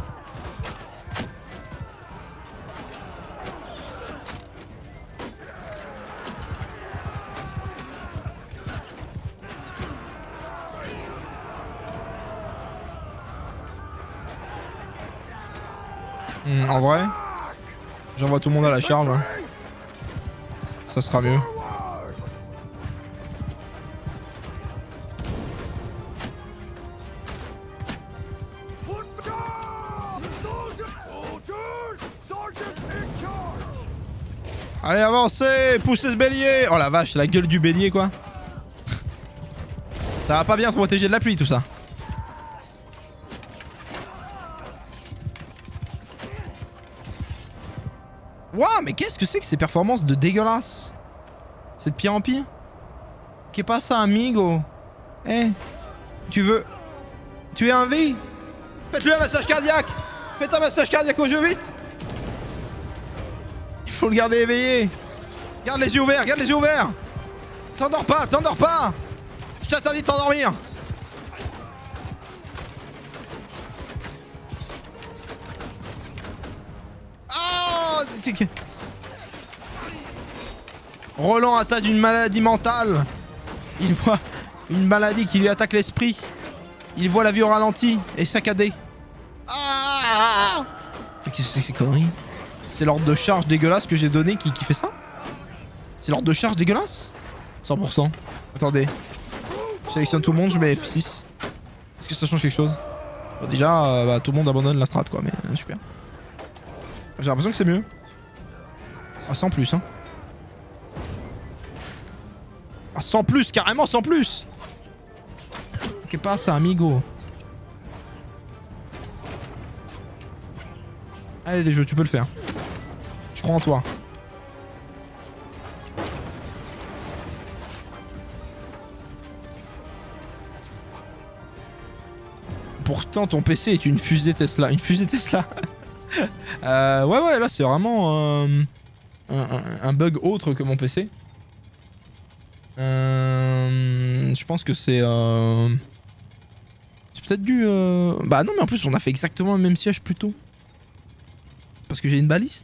Mmh, en vrai, j'envoie tout le monde à la charge. Hein. Ça sera mieux. Allez, avancez, poussez ce bélier. Oh la vache, la gueule du bélier quoi. Ça va pas bien se protéger de la pluie tout ça. Waouh, mais qu'est-ce que c'est que ces performances de dégueulasse? C'est de pire en pire. Qu'est pas ça, amigo? Eh, hey, tu veux... Tu es en vie? Faites-lui un massage cardiaque. Faites un massage cardiaque au jeu, vite. Il faut le garder éveillé. Garde les yeux ouverts, garde les yeux ouverts. T'endors pas, t'endors pas. Je t'interdis de t'endormir. Oh, c'est que... Roland atteint d'une maladie mentale. Il voit une maladie qui lui attaque l'esprit. Il voit la vie au ralenti et saccadée. Ah, qu'est-ce que c'est que ces conneries? C'est l'ordre de charge dégueulasse que j'ai donné qui, qui fait ça? C'est l'ordre de charge dégueulasse? cent pour cent. Attendez. Je sélectionne tout le monde, je mets F six. Est-ce que ça change quelque chose? Bon, déjà, euh, bah, tout le monde abandonne la strat quoi, mais euh, super. J'ai l'impression que c'est mieux. Ah, sans plus, hein. Ah, sans plus, carrément sans plus. Qu'est pas ça, amigo? Allez les jeux, tu peux le faire. Je crois en toi. Pourtant ton P C est une fusée Tesla. Une fusée Tesla. euh, ouais ouais, là c'est vraiment euh, un, un, un bug autre que mon P C. Euh, je pense que c'est... Euh, c'est peut-être dû... Euh... Bah non mais en plus on a fait exactement le même siège plus tôt. Parce que j'ai une baliste.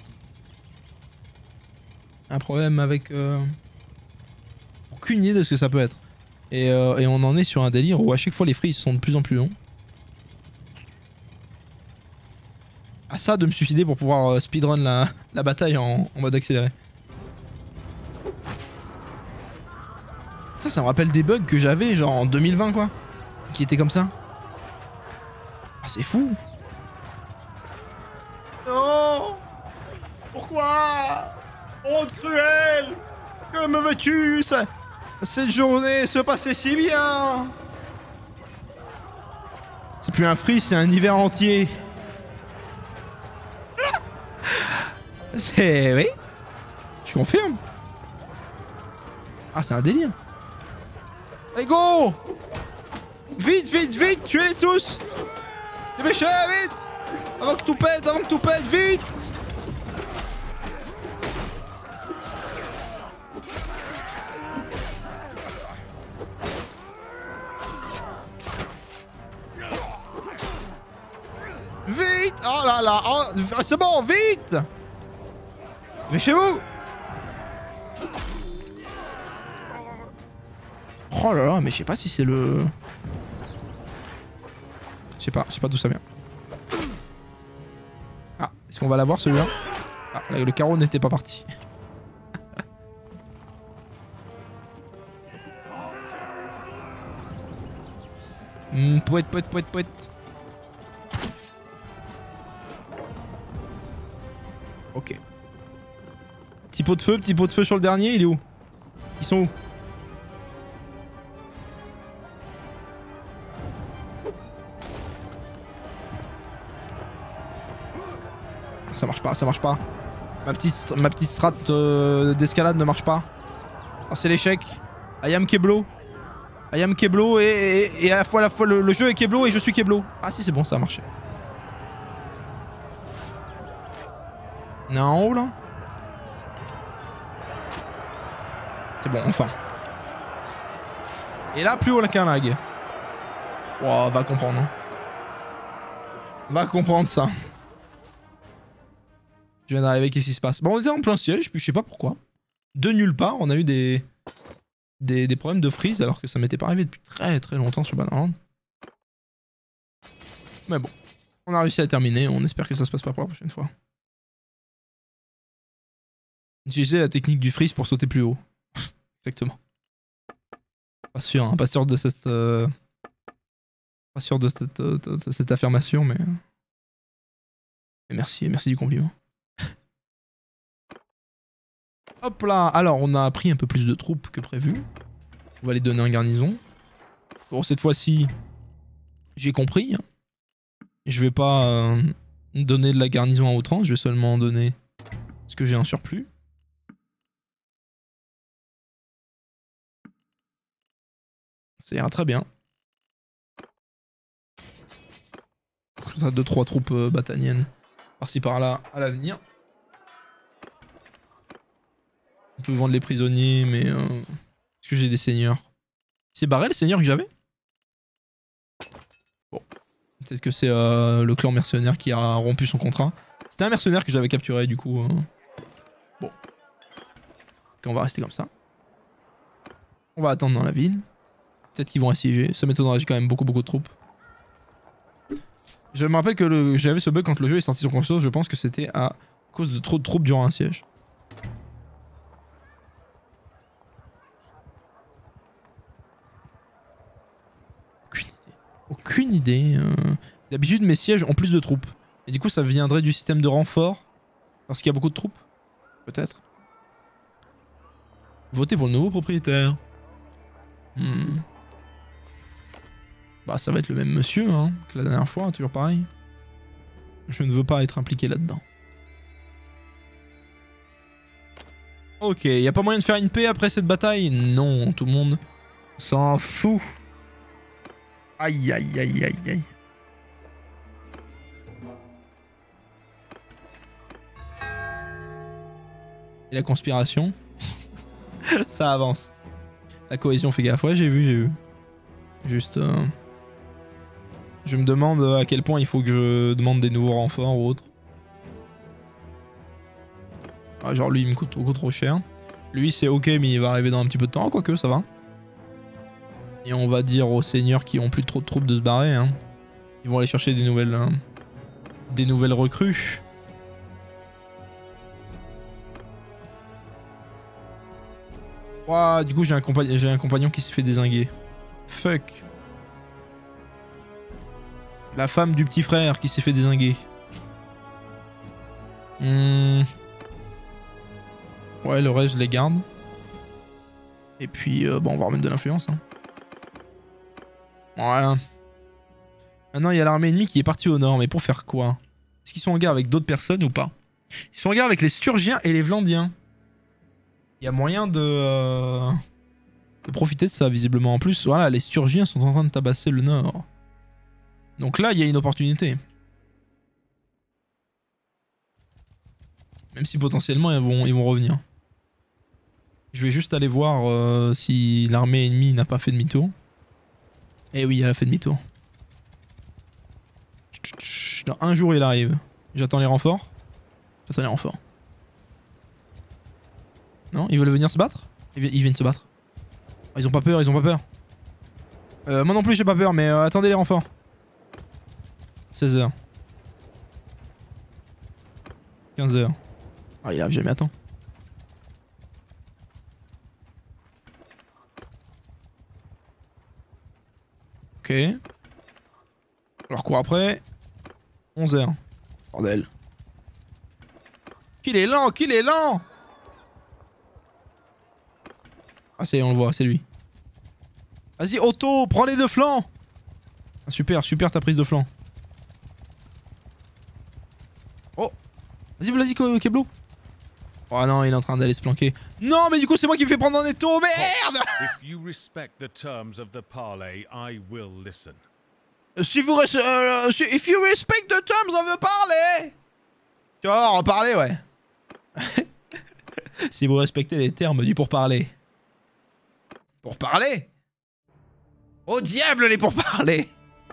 Un problème avec... Euh... Aucune idée de ce que ça peut être. Et, euh, et on en est sur un délire où à chaque fois les frises sont de plus en plus longs. À ça de me suicider pour pouvoir euh, speedrun la, la bataille en, en mode accéléré. Ça, ça me rappelle des bugs que j'avais genre en deux mille vingt quoi. Qui étaient comme ça. Ah, c'est fou. Non. Pourquoi? Honte cruelle. Que me veux-tu? Cette journée se passait si bien. C'est plus un freeze, c'est un hiver entier. C'est... Oui. Je confirme. Ah, c'est un délire. Allez, go. Vite, vite, vite. Tuez-les tous. Dépêchez, vite. Avant que tout pète, avant que tout pète, vite. Vite. Oh là là. Oh, c'est bon, vite. Mais chez vous. Oh là là, mais je sais pas si c'est le... Je sais pas, je sais pas d'où ça vient. Ah, est-ce qu'on va l'avoir celui-là? Ah, le carreau n'était pas parti. Mmh, poète, poète, poète, poète. Ok. Petit pot de feu, petit pot de feu sur le dernier, il est où? Ils sont où? Ça marche pas, ça marche pas. Ma petite, ma petite strat euh, d'escalade ne marche pas. Oh, c'est l'échec. I am Keblo. I am Keblo et, et, et à la fois, la fois le, le jeu est Keblo et je suis Keblo. Ah si c'est bon, ça a marché. On est en haut là. C'est bon, enfin. Et là, plus haut qu'un lag. Wow, va comprendre. Hein. Va comprendre ça. Je viens d'arriver, qu'est-ce qui se passe? Bon, on était en plein siège, puis je sais pas pourquoi. De nulle part, on a eu des, des, des problèmes de freeze, alors que ça m'était pas arrivé depuis très très longtemps sur Bannerland. Mais bon, on a réussi à terminer, on espère que ça se passe pas pour la prochaine fois. G G la technique du freeze pour sauter plus haut. Exactement. Pas sûr, hein, pas sûr de cette... Euh... Pas sûr de cette, de, de, de cette affirmation, mais... mais merci, merci du compliment. Hop là, alors on a pris un peu plus de troupes que prévu. On va les donner en garnison. Bon, cette fois-ci, j'ai compris. Hein. Je vais pas euh, donner de la garnison à outrance, je vais seulement donner ce que j'ai en surplus. Ça ira très bien. Ça a deux trois troupes euh, bataillonnes par-ci par-là à l'avenir. On peut vendre les prisonniers, mais... Euh... Est-ce que j'ai des seigneurs? C'est barré le seigneur que j'avais? Bon. Peut-être que c'est euh, le clan mercenaire qui a rompu son contrat. C'était un mercenaire que j'avais capturé du coup. Euh... Bon. Ok, on va rester comme ça. On va attendre dans la ville. Peut-être qu'ils vont assiéger. Ça m'étonnerait, j'ai quand même beaucoup beaucoup de troupes. Je me rappelle que j'avais ce bug quand le jeu est sorti sur console, je pense que c'était à cause de trop de troupes durant un siège. Aucune idée. Aucune idée. Euh... D'habitude mes sièges ont plus de troupes. Et du coup ça viendrait du système de renfort. Parce qu'il y a beaucoup de troupes. Peut-être. Votez pour le nouveau propriétaire. Hmm. Bah ça va être le même monsieur hein, que la dernière fois, toujours pareil. Je ne veux pas être impliqué là-dedans. Ok, y a pas moyen de faire une paix après cette bataille? Non, tout le monde s'en fout. Aïe aïe aïe aïe aïe. Et la conspiration? Ça avance. La cohésion fait gaffe, ouais j'ai vu, j'ai vu. Juste... Euh... Je me demande à quel point il faut que je demande des nouveaux renforts ou autres. Ah, genre lui il me coûte beaucoup trop cher. Lui c'est ok mais il va arriver dans un petit peu de temps, quoique ça va. Et on va dire aux seigneurs qui ont plus trop de troupes de se barrer. Hein. Ils vont aller chercher des nouvelles... Hein, des nouvelles recrues. Ouah, du coup j'ai un, compa j'ai un compagnon qui s'est fait dézinguer. Fuck. La femme du petit frère qui s'est fait dézinguer. Hmm. Ouais, le reste je les garde. Et puis, euh, bon, on va remettre de l'influence. Hein. Voilà. Maintenant, il y a l'armée ennemie qui est partie au nord. Mais pour faire quoi? Est-ce qu'ils sont en guerre avec d'autres personnes ou pas? Ils sont en guerre avec les Sturgiens et les Vlandiens. Il y a moyen de... Euh... de profiter de ça, visiblement. En plus, voilà, les Sturgiens sont en train de tabasser le nord. Donc là, il y a une opportunité. Même si potentiellement, ils vont, ils vont revenir. Je vais juste aller voir euh, si l'armée ennemie n'a pas fait demi-tour. Eh oui, elle a fait demi-tour. Dans un jour, il arrive. J'attends les renforts. J'attends les renforts. Non, ils veulent venir se battre? Ils viennent se battre. Oh, ils ont pas peur, ils ont pas peur. Euh, moi non plus, j'ai pas peur, mais euh, attendez les renforts. seize heures. quinze heures. Ah, il arrive jamais à temps. Ok. Alors cours après. onze heures. Bordel. Qu'il est lent, qu'il est lent. Ah c'est, on le voit, c'est lui. Vas-y Otto, prends les deux flancs. Ah, super, super ta prise de flanc. Oh. Vas-y, vas-y Keblo. Oh non, il est en train d'aller se planquer. Non, mais du coup, c'est moi qui me fais prendre en étau. Merde! If you respect the terms of the parley, I will listen. Si vous... res- euh, si- if you respect the terms of the parley. Tu vois, en parler, ouais. Si vous respectez les termes du pourparler. Pourparler? Au diable, les pourparlers!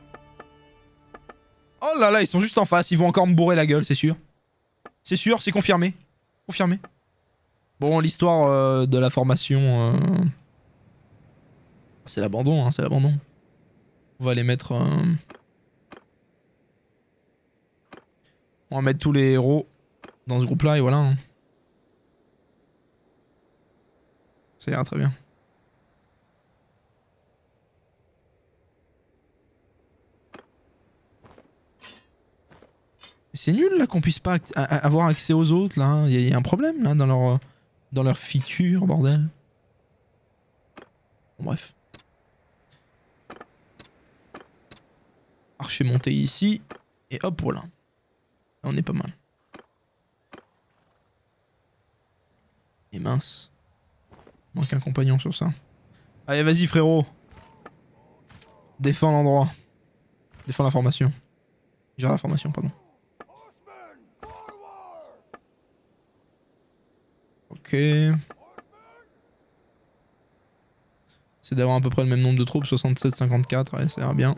Oh là là, ils sont juste en face. Ils vont encore me bourrer la gueule, c'est sûr. C'est sûr, c'est confirmé. Confirmé. Bon, l'histoire euh, de la formation... Euh... C'est l'abandon, hein, c'est l'abandon. On va les mettre... Euh... On va mettre tous les héros dans ce groupe-là et voilà. Hein. Ça ira très bien. C'est nul là qu'on puisse pas avoir accès aux autres là. Il y, y a un problème là dans leur dans leur feature, bordel. Bon, bref. Archer monté ici et hop voilà. Là, on est pas mal. Et mince. Manque un compagnon sur ça. Allez vas-y frérot. Défends l'endroit. Défends la formation. Gère la formation pardon. Ok. C'est d'avoir à peu près le même nombre de troupes, soixante-sept cinquante-quatre, ouais, ça ira bien.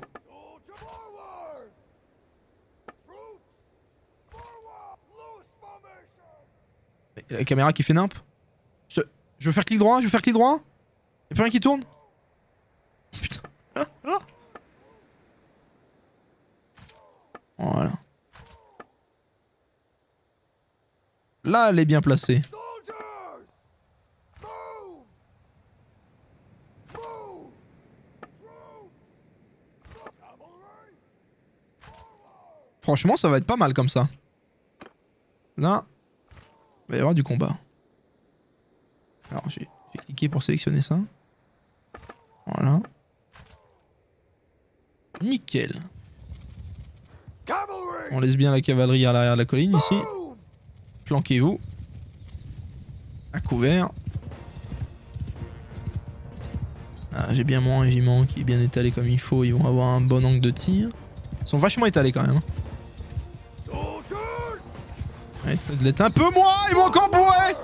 La caméra qui fait nimp. Je, je veux faire clic droit, je veux faire clic droit. Y'a plus rien qui tourne. Putain. Voilà. Là, elle est bien placée. Franchement, ça va être pas mal comme ça. Là, il va y avoir du combat. Alors, j'ai cliqué pour sélectionner ça. Voilà. Nickel. On laisse bien la cavalerie à l'arrière de la colline ici. Planquez-vous. À couvert. Ah, j'ai bien mon régiment qui est bien étalé comme il faut. Ils vont avoir un bon angle de tir. Ils sont vachement étalés quand même. Ouais, ça l'est un peu moins. Ils vont encore bourrer.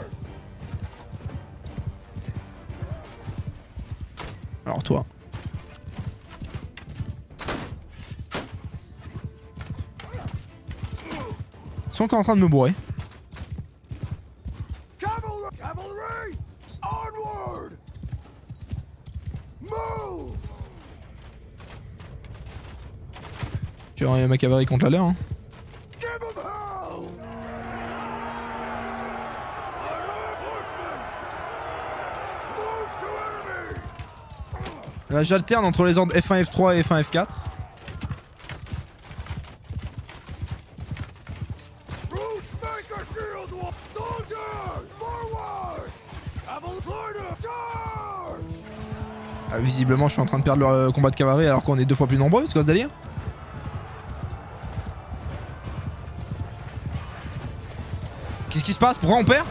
Alors toi. Ils sont encore en train de me bourrer. Tu vois, ma cavalerie contre la leur. Hein. Là j'alterne entre les ordres F un F trois et F un F quatre. Ah, visiblement je suis en train de perdre le euh, combat de cavalerie alors qu'on est deux fois plus nombreux, c'est quoi ce délire? Qu'est-ce qui se passe? Pourquoi on perd?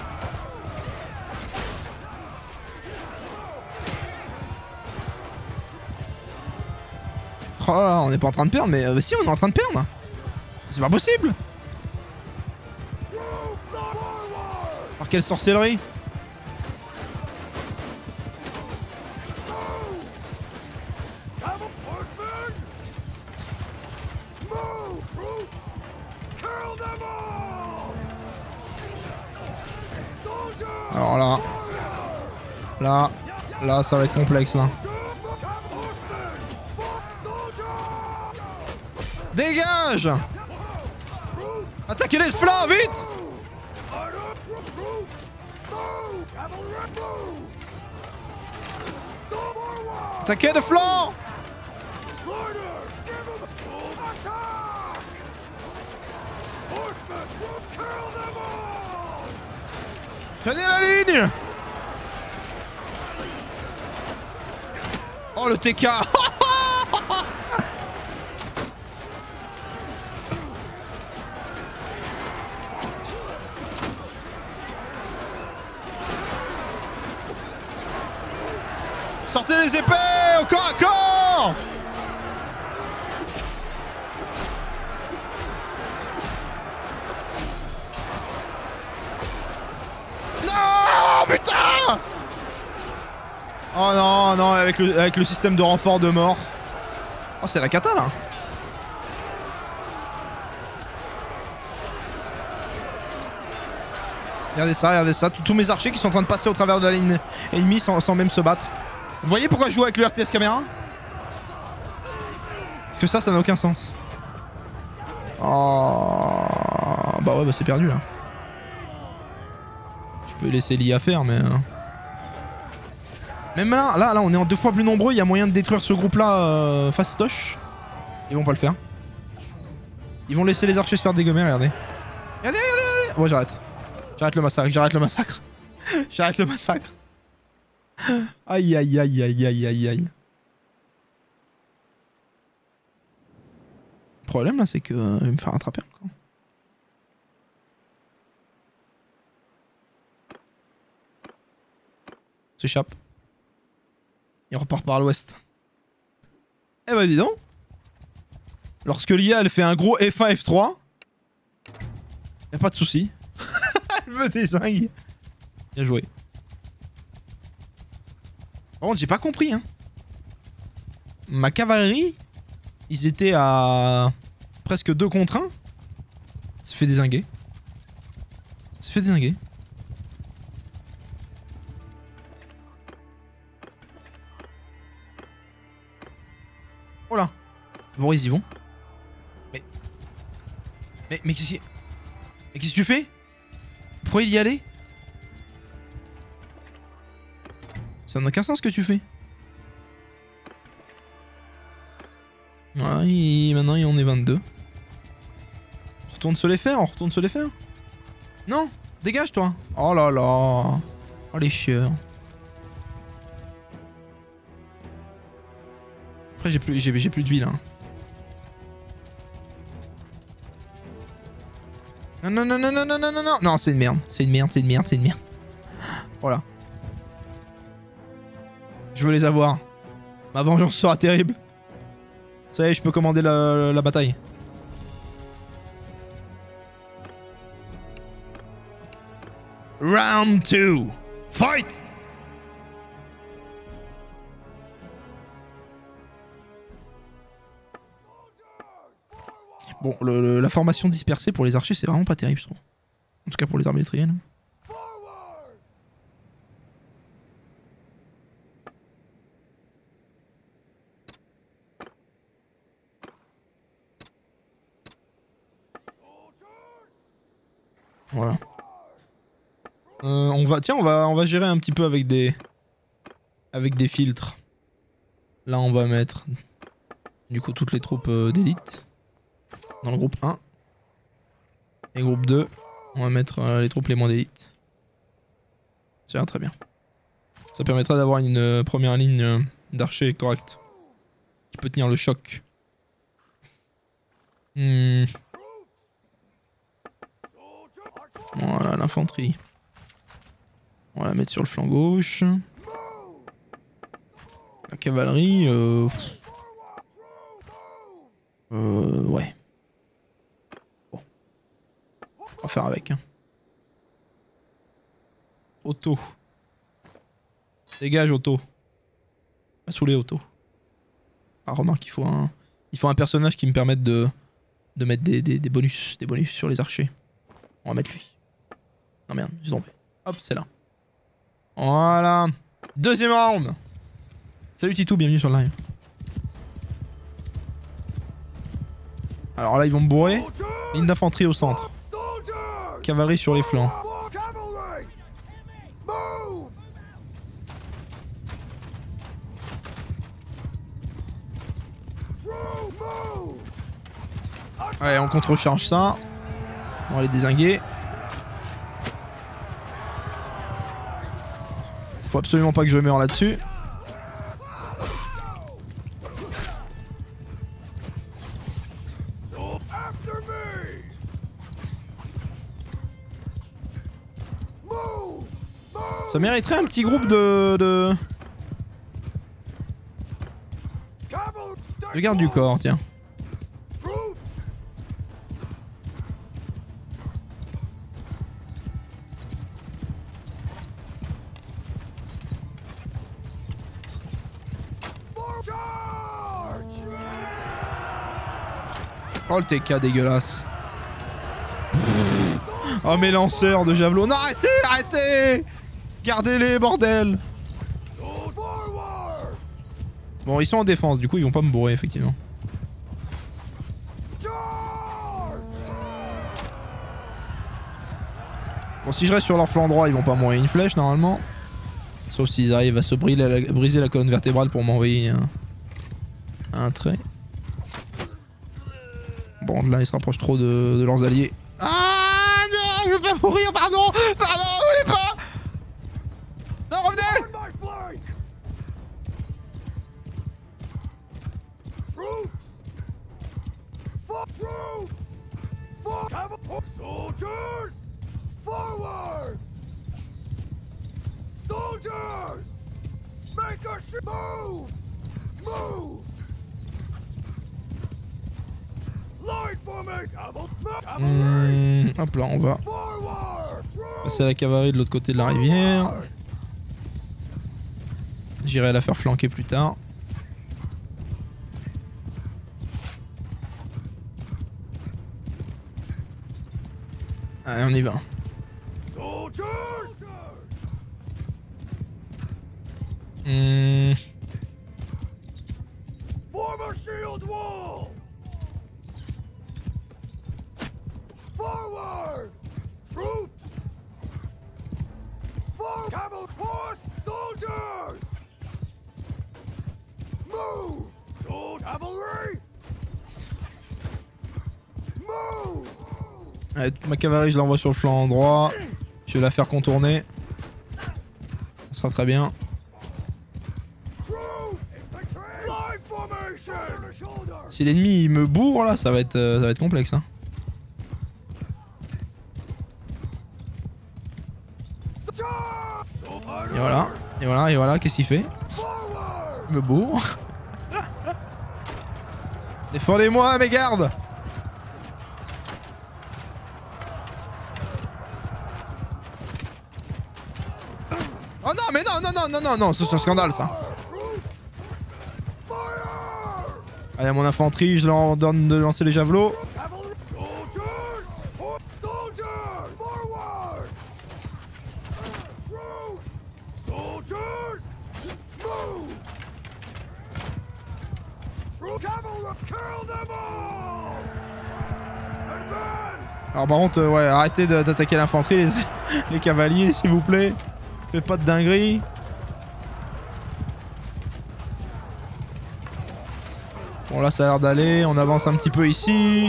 Oh là là, on n'est pas en train de perdre, mais euh, si, on est en train de perdre. C'est pas possible. Par quelle sorcellerie? Alors là, là, là, ça va être complexe là. Dégage! Attaquez les flancs, vite! Attaquez les flancs! Tenez la ligne! Oh le T K! Sortez les épées au corps à corps. Non, putain. Oh non, non, avec le, avec le système de renfort de mort. Oh, c'est la cata là. Regardez ça, regardez ça. Tous mes archers qui sont en train de passer au travers de la ligne ennemie sans, sans même se battre. Vous voyez pourquoi je joue avec le R T S caméra? Parce que ça, ça n'a aucun sens. Oh. Bah ouais, bah c'est perdu là. Je peux laisser l'I A faire, mais... Même là, là, là, on est en deux fois plus nombreux. Il y a moyen de détruire ce groupe-là euh, fastoche. Ils vont pas le faire. Ils vont laisser les archers se faire dégommer, regardez. Regardez, regardez, regardez. Bon, j'arrête. J'arrête le massacre, j'arrête le massacre. J'arrête le massacre. Aïe, aïe, aïe, aïe, aïe, aïe, aïe. Le problème, là, c'est que... Euh, il va me faire rattraper encore. S'échappe. Il repart par l'ouest. Eh bah dis donc. Lorsque l'I A elle fait un gros F un F trois, y'a pas de soucis. Elle me désingue. Bien joué. Par contre j'ai pas compris hein. Ma cavalerie, ils étaient à presque deux contre un. Ça fait désinguer. Ça fait désinguer. Oh là. Bon ils y vont. Mais... Mais, mais qu'est-ce que... Mais qu'est-ce que tu fais? Pourquoi il y allait? Ça n'a aucun sens ce que tu fais. Ouais, il... maintenant on est vingt-deux. On retourne se les faire, on retourne se les faire. Non, dégage toi. Oh là là. Oh les chieurs. Après j'ai plus, j'ai, j'ai plus de vie là. Non non non non non non non non non. Non c'est une merde, c'est une merde, c'est une merde, c'est une merde. Voilà. Je veux les avoir. Ma vengeance sera terrible. Ça y est, je peux commander la, la bataille. Round two. Fight! Bon, le, le, la formation dispersée pour les archers, c'est vraiment pas terrible, je trouve. En tout cas pour les armes électriennes. Voilà. Euh, on va, tiens, on va, on va gérer un petit peu avec des, avec des filtres. Là, on va mettre, du coup, toutes les troupes euh, d'élite dans le groupe un. Et groupe deux, on va mettre euh, les troupes les moins d'élite. Ça ira très bien. Ça permettra d'avoir une euh, première ligne euh, d'archers correcte, qui peut tenir le choc. Hmm. Voilà, l'infanterie. On va la mettre sur le flanc gauche. La cavalerie, euh... Euh... Ouais. Bon. On va faire avec, hein. Otto. Dégage, Otto. Pas saouler, Otto. Ah, remarque, il faut un... Il faut un personnage qui me permette de... De mettre des, des, des bonus. Des bonus sur les archers. On va mettre lui. Non merde, j'ai tombé. Hop, c'est là. Voilà. Deuxième round. Salut Titou, bienvenue sur le live. Alors là, ils vont me bourrer. Ligne d'infanterie au centre. Cavalerie sur les flancs. Ouais, on contre-charge ça. On va les dézinguer. Faut absolument pas que je meure là-dessus. Ça mériterait un petit groupe de... de... Je garde du corps, tiens. Oh le T K dégueulasse. Oh mes lanceurs de javelot. Non arrêtez, arrêtez. Gardez-les bordel. Bon ils sont en défense du coup ils vont pas me bourrer effectivement. Bon si je reste sur leur flanc droit ils vont pas m'envoyer une flèche normalement. Sauf s'ils arrivent à se briser la, briser la colonne vertébrale pour m'envoyer un, un trait. Bon là ils se rapprochent trop de, de leurs alliés. Ah non, je veux pas mourir, pardon, pardon, vous voulez pas. Non, revenez. Soldiers! Forward! Soldiers! Make a sh- move! Move! Line formation! Cavalry! Mmh, hop là, on va Forward! passer à la cavalerie de l'autre côté de la rivière. J'irai la faire flanquer plus tard. Allez, on y va. Mmh. Form a shield wall! Forward! Troops! Forward! Cavalry! Horse! Soldiers! Move! Sold cavalry! Move! Allez, toute ma cavalerie, je l'envoie sur le flanc droit. Je vais la faire contourner. Ça sera très bien. Si l'ennemi me bourre là, ça va être, euh, ça va être complexe. Hein. Et voilà, et voilà, et voilà, qu'est-ce qu'il fait? Il me bourre. Défendez-moi, mes gardes! Oh non, mais non, non, non, non, non, non, c'est un scandale ça. Allez, à mon infanterie, je leur donne de lancer les javelots. Alors par contre, euh, ouais, arrêtez d'attaquer l'infanterie, les, les cavaliers, s'il vous plaît. Faites pas de dinguerie. Bon là ça a l'air d'aller, on avance un petit peu ici.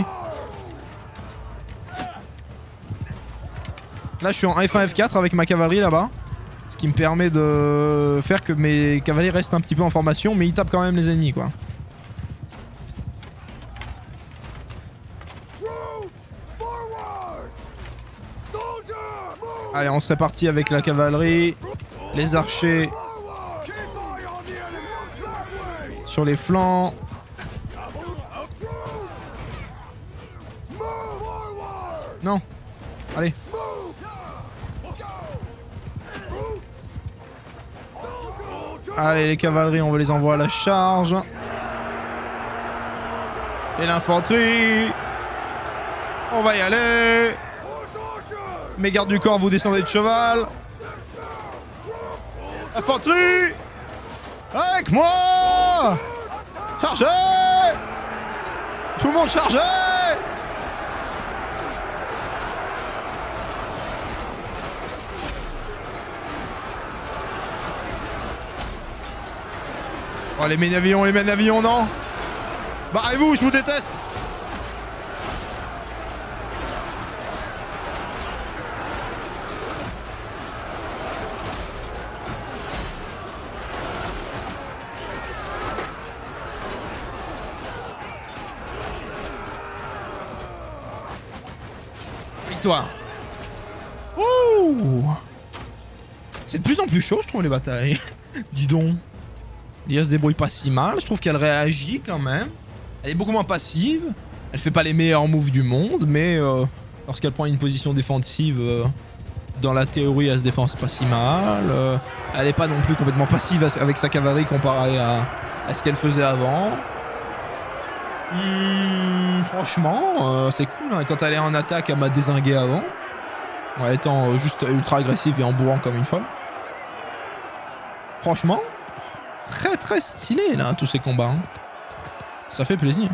Là je suis en F un F quatre avec ma cavalerie là-bas. Ce qui me permet de faire que mes cavaliers restent un petit peu en formation, mais ils tapent quand même les ennemis quoi. Allez on serait parti avec la cavalerie, les archers sur les flancs. Non. Allez. Allez les cavaleries on va les envoyer à la charge. Et l'infanterie. On va y aller. Mes gardes du corps vous descendez de cheval. Infanterie. Avec moi. Chargez. Tout le monde chargez. Oh les mène-avions, les mène-avions, non. Barrez-vous, je vous déteste. Victoire. Ouh. C'est de plus en plus chaud je trouve les batailles. Dis donc. L'I A se débrouille pas si mal, je trouve qu'elle réagit quand même. Elle est beaucoup moins passive. Elle fait pas les meilleurs moves du monde, mais euh, lorsqu'elle prend une position défensive, euh, dans la théorie elle se défend c'est pas si mal. Euh, elle est pas non plus complètement passive avec sa cavalerie comparée à, à ce qu'elle faisait avant. Mmh, franchement, euh, c'est cool, hein. Quand elle est en attaque, elle m'a dézingué avant. En étant euh, juste ultra agressive et en bourrant comme une folle. Franchement, très très stylé là, tous ces combats. Hein. Ça fait plaisir.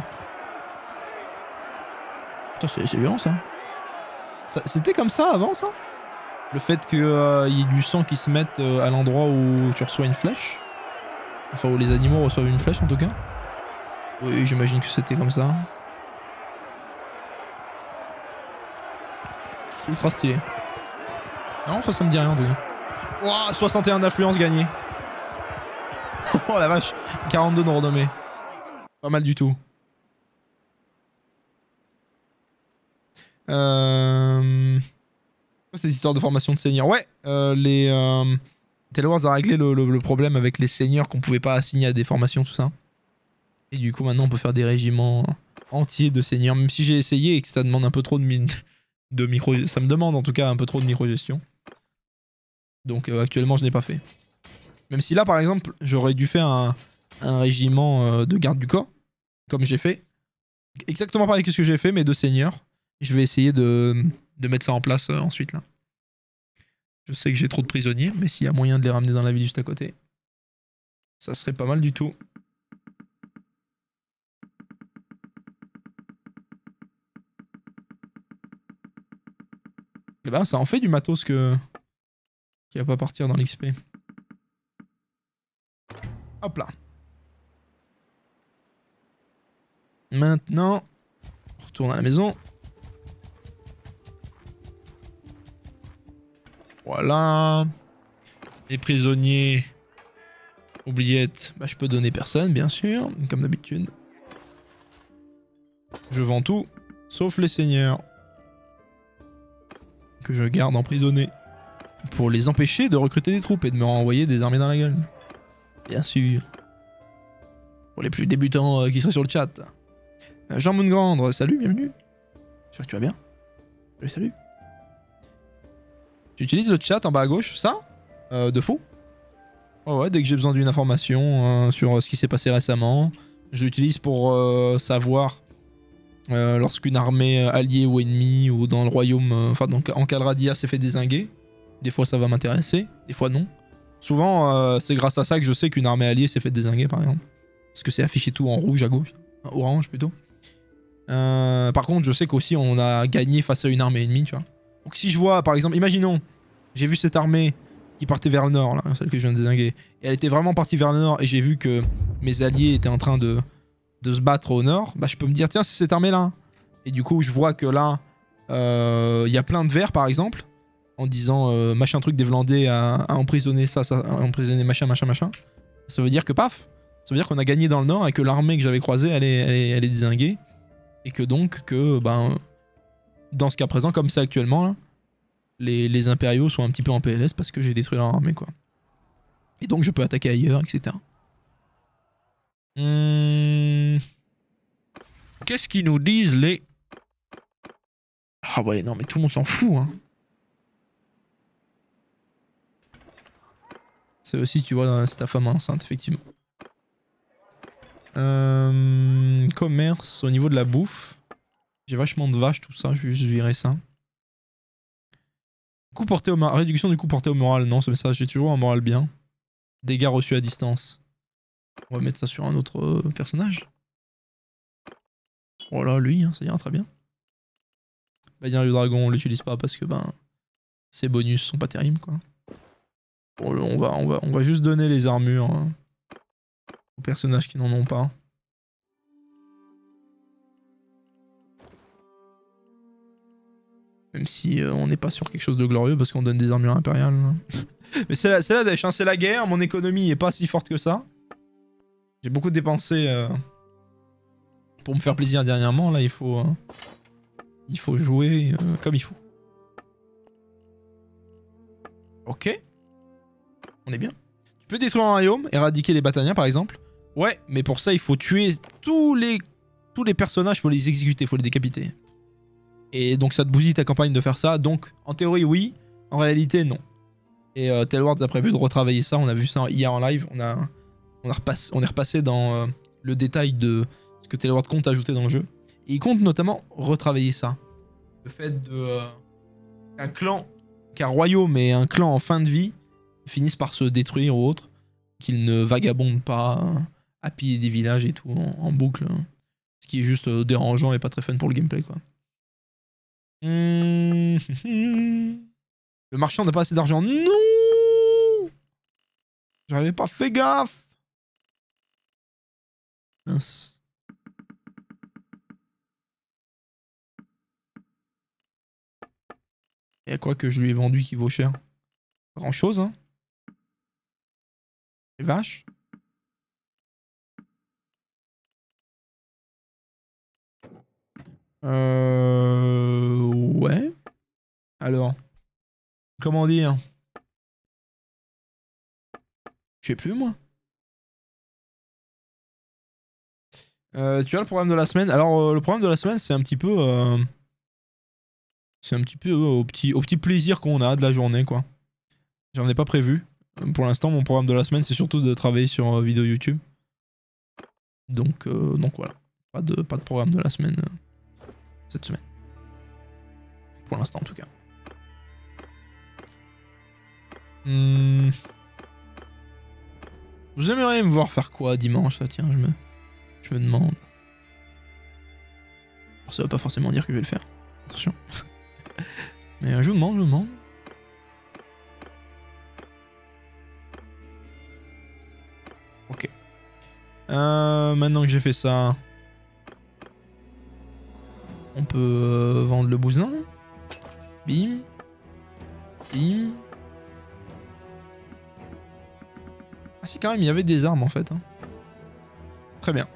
Putain, c'est violent ça. ça C'était comme ça avant ça? Le fait qu'il euh, y ait du sang qui se mette euh, à l'endroit où tu reçois une flèche. Enfin, où les animaux reçoivent une flèche en tout cas. Oui, j'imagine que c'était comme ça. C'est ultra stylé. Non, enfin, ça me dit rien en tout cas. Ouah, soixante et un d'influence gagnée. Oh la vache, quarante-deux de renommée. Pas mal du tout. Euh... C'est cette histoire de formation de seigneurs. Ouais, euh, les euh... Telewars a réglé le, le, le problème avec les seigneurs qu'on pouvait pas assigner à des formations, tout ça. Et du coup, maintenant, on peut faire des régiments entiers de seigneurs. Même si j'ai essayé et que ça demande un peu trop de, mi de micro... Ça me demande en tout cas un peu trop de micro-gestion. Donc euh, actuellement, je n'ai pas fait. Même si là, par exemple, j'aurais dû faire un, un régiment euh, de garde du corps. Comme j'ai fait. Exactement pareil que ce que j'ai fait, mais de seigneurs. Je vais essayer de, de mettre ça en place euh, ensuite, là. Je sais que j'ai trop de prisonniers, mais s'il y a moyen de les ramener dans la ville juste à côté, ça serait pas mal du tout. Et ben, ça en fait du matos que... qui va pas partir dans l'X P. Hop là. Maintenant, on retourne à la maison. Voilà. Les prisonniers. Oubliettes, bah, je peux donner personne, bien sûr, comme d'habitude. Je vends tout, sauf les seigneurs. Que je garde emprisonnés. Pour les empêcher de recruter des troupes et de me renvoyer des armées dans la gueule. Bien sûr. Pour les plus débutants euh, qui seraient sur le chat. Euh, Jean Moongandre, salut, bienvenue. J'espère que tu vas bien. Salut, salut. Tu utilises le chat en bas à gauche, ça euh, De fou. Oh ouais, dès que j'ai besoin d'une information euh, sur euh, ce qui s'est passé récemment, je l'utilise pour euh, savoir euh, lorsqu'une armée alliée ou ennemie ou dans le royaume, euh, enfin donc en Calradia s'est fait dézinguer. Des fois ça va m'intéresser, des fois non. Souvent euh, c'est grâce à ça que je sais qu'une armée alliée s'est fait dézinguer par exemple. Parce que c'est affiché tout en rouge à gauche, en orange plutôt. Euh, par contre je sais qu'aussi on a gagné face à une armée ennemie, tu vois. Donc si je vois par exemple, imaginons, j'ai vu cette armée qui partait vers le nord, là, celle que je viens de dézinguer, et elle était vraiment partie vers le nord et j'ai vu que mes alliés étaient en train de, de se battre au nord, bah je peux me dire tiens c'est cette armée là. Et du coup je vois que là, il euh, y a plein de vers par exemple, en disant euh, machin truc des Vlandais à, à emprisonner ça, ça, à emprisonner machin machin machin. Ça veut dire que paf, ça veut dire qu'on a gagné dans le nord et que l'armée que j'avais croisée elle est, elle, est, elle est dézinguée. Et que donc que ben dans ce cas présent comme c'est actuellement là, les, les impériaux sont un petit peu en P L S parce que j'ai détruit leur armée quoi. Et donc je peux attaquer ailleurs, et cetera. Hum... Qu'est-ce qu'ils nous disent les... Ah ouais non mais tout le monde s'en fout hein. C'est aussi tu vois c'est ta femme enceinte effectivement. Euh, commerce au niveau de la bouffe. J'ai vachement de vaches tout ça, je vais juste virer ça. Coup porté au moral, réduction du coup porté au moral, non ce message j'ai toujours un moral bien. Dégâts reçus à distance. On va mettre ça sur un autre euh, personnage. Oh là lui, hein, ça ira très bien. Bannière du dragon on l'utilise pas parce que ben ses bonus sont pas terribles quoi. Bon, on, va, on, va, on va juste donner les armures hein, aux personnages qui n'en ont pas. Même si euh, on n'est pas sur quelque chose de glorieux parce qu'on donne des armures impériales. Mais c'est la, la dèche, hein, c'est la guerre, mon économie est pas si forte que ça. J'ai beaucoup dépensé euh, pour me faire plaisir dernièrement, là il faut, euh, il faut jouer euh, comme il faut. Ok. On est bien. Tu peux détruire un royaume, éradiquer les Bataniens par exemple. Ouais, mais pour ça, il faut tuer tous les, tous les personnages, il faut les exécuter, il faut les décapiter. Et donc ça te bousille ta campagne de faire ça. Donc en théorie, oui. En réalité, non. Et euh, Tailwords a prévu de retravailler ça. On a vu ça hier en live. On, a, on, a repassé, on est repassé dans euh, le détail de ce que Tailwords compte ajouter dans le jeu. Et il compte notamment retravailler ça. Le fait de euh, qu'un clan, qu'un royaume et un clan en fin de vie finissent par se détruire ou autre. Qu'ils ne vagabondent pas hein, à piller des villages et tout en, en boucle. Hein. Ce qui est juste euh, dérangeant et pas très fun pour le gameplay, quoi. Mmh. Le marchand n'a pas assez d'argent. Non! J'avais pas fait gaffe. Mince. Et à quoi que je lui ai vendu qui vaut cher? Pas grand chose, hein. Les vaches. Euh... Ouais. Alors. Comment dire? Je sais plus, moi. Euh, tu as le programme de la semaine. Alors, euh, le programme de la semaine, c'est un petit peu... Euh... C'est un petit peu euh, au, petit, au petit plaisir qu'on a de la journée, quoi. J'en ai pas prévu. Pour l'instant, mon programme de la semaine, c'est surtout de travailler sur euh, vidéo YouTube. Donc, euh, donc voilà. Pas de, pas de programme de la semaine euh, cette semaine. Pour l'instant, en tout cas. Hmm. Vous aimeriez me voir faire quoi dimanche, là? Tiens, je me, je me demande. Ça va pas forcément dire que je vais le faire. Attention. Mais euh, je vous demande, je vous demande. Ok. Euh, maintenant que j'ai fait ça, on peut euh, vendre le bousin. Bim. Bim. Ah si, quand même, il y avait des armes en fait. Hein. Très bien.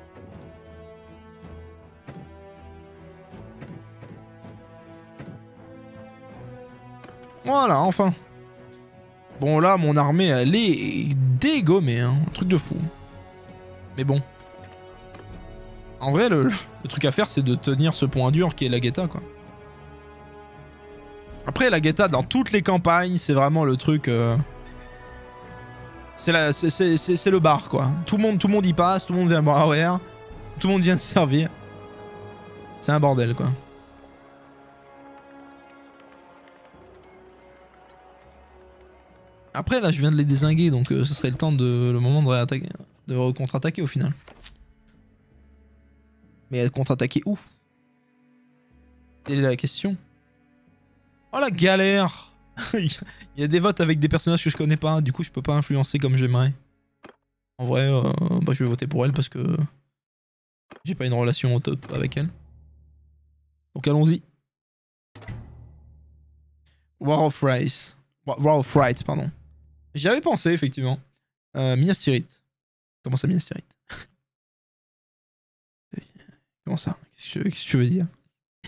Voilà, enfin. Bon, là, mon armée, elle est dégommée. Hein. Un truc de fou. Mais bon. En vrai, le, le truc à faire, c'est de tenir ce point dur qui est la Guetta, quoi. Après, la Guetta, dans toutes les campagnes, c'est vraiment le truc... Euh... C'est le bar, quoi. Tout le, monde, tout le monde y passe, tout le monde vient boire arrière, tout le monde vient se servir. C'est un bordel, quoi. Après, là, je viens de les dézinguer, donc euh, ce serait le temps de... Le moment de réattaquer, de contre-attaquer, au final. Mais contre-attaquer où? Quelle est la question? Oh, la galère! Il y a des votes avec des personnages que je connais pas, du coup je peux pas influencer comme j'aimerais. En vrai, euh, bah, je vais voter pour elle parce que j'ai pas une relation au top avec elle. Donc allons-y. War of Rice. War of Rights, pardon. J'y avais pensé effectivement. Euh, Minas Tirith. Comment ça, Minas Tirith? Comment ça? Qu'est-ce que tu veux dire?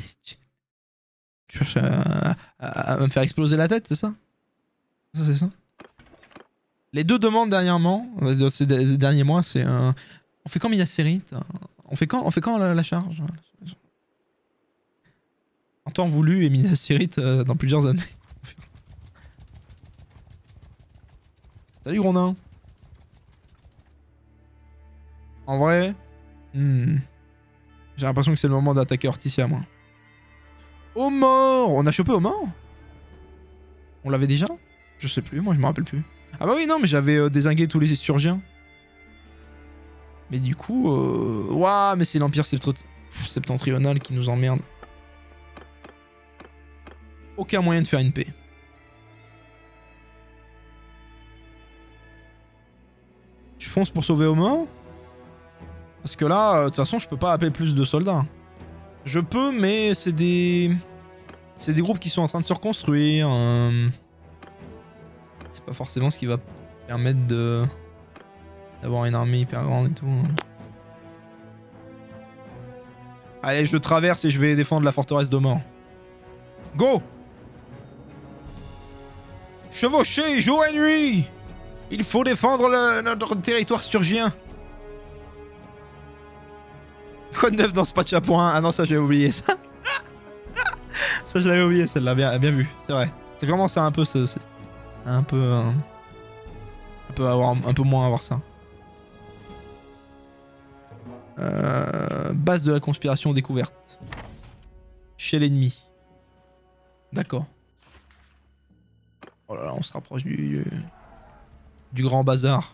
Tu cherches à, à, à me faire exploser la tête, c'est ça? Ça, c'est ça? Les deux demandes dernièrement, ces derniers mois, c'est un... On fait quand Minas Tirith? On fait quand, on fait quand la, la charge? En temps voulu et Minas Tirith euh, dans plusieurs années. Salut Grondin. En vrai, hmm, j'ai l'impression que c'est le moment d'attaquer Orticia, moi. Au mort! On a chopé au mort? On l'avait déjà? Je sais plus, moi je me rappelle plus. Ah bah oui, non, mais j'avais euh, dézingué tous les Esturgiens. Mais du coup... Euh... Ouah, mais c'est l'Empire septentrional qui nous emmerde. Aucun moyen de faire une paix. Je fonce pour sauver au mort? Parce que là, de euh, toute façon, je peux pas appeler plus de soldats. Je peux, mais c'est des... C'est des groupes qui sont en train de se reconstruire. Euh... C'est pas forcément ce qui va permettre de... d'avoir une armée hyper grande et tout. Allez, je traverse et je vais défendre la forteresse de mort. Go! Chevaucher jour et nuit! Il faut défendre le, notre territoire sturgien. Quoi de neuf dans ce patch à point? Ah non, ça j'avais oublié ça. Ça je l'avais oublié celle-là, bien, bien vu, c'est vrai. C'est vraiment ça un peu ce... ce un peu... Euh, un peu avoir un peu moins avoir ça. Euh, base de la conspiration découverte. Chez l'ennemi. D'accord. Oh là là, on se rapproche du... du, du grand bazar.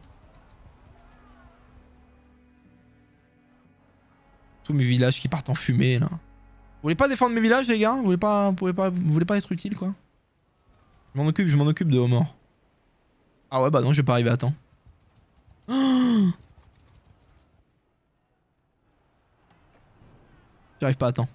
Tous mes villages qui partent en fumée là. Vous voulez pas défendre mes villages les gars? Vous voulez pas, vous voulez pas, vous voulez pas être utile quoi? Je m'en occupe, je m'en occupe de Homor. Ah ouais bah non, je vais pas arriver à temps. Oh, j'arrive pas à temps.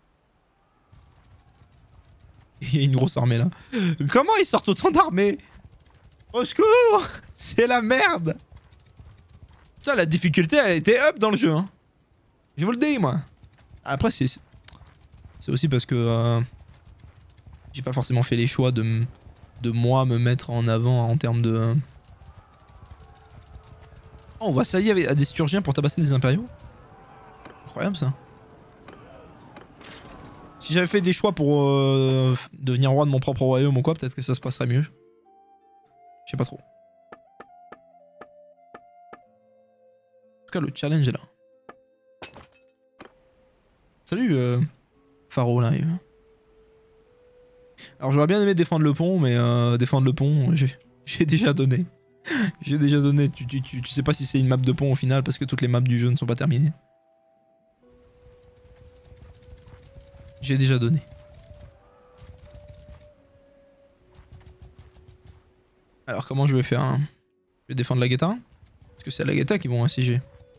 Il y a une grosse armée là. Comment ils sortent autant d'armées? Au secours! C'est la merde! Putain, la difficulté elle était up dans le jeu. Hein. Je vous le dis moi. Après c'est... C'est aussi parce que... Euh, j'ai pas forcément fait les choix de, de moi me mettre en avant en termes de... Euh... Oh, on va s'allier à des Sturgiens pour tabasser des impériaux? Incroyable ça. Si j'avais fait des choix pour euh, devenir roi de mon propre royaume ou quoi, peut-être que ça se passerait mieux. Je sais pas trop. En tout cas, le challenge est là. Salut euh, Pharaoh Live. Alors j'aurais bien aimé défendre le pont, mais euh, défendre le pont, j'ai déjà donné. J'ai déjà donné. Tu, tu, tu, tu sais pas si c'est une map de pont au final parce que toutes les maps du jeu ne sont pas terminées. J'ai déjà donné. Alors comment je vais faire hein? Je vais défendre la Guetta? Parce que c'est à la Guetta qu'ils vont assiéger.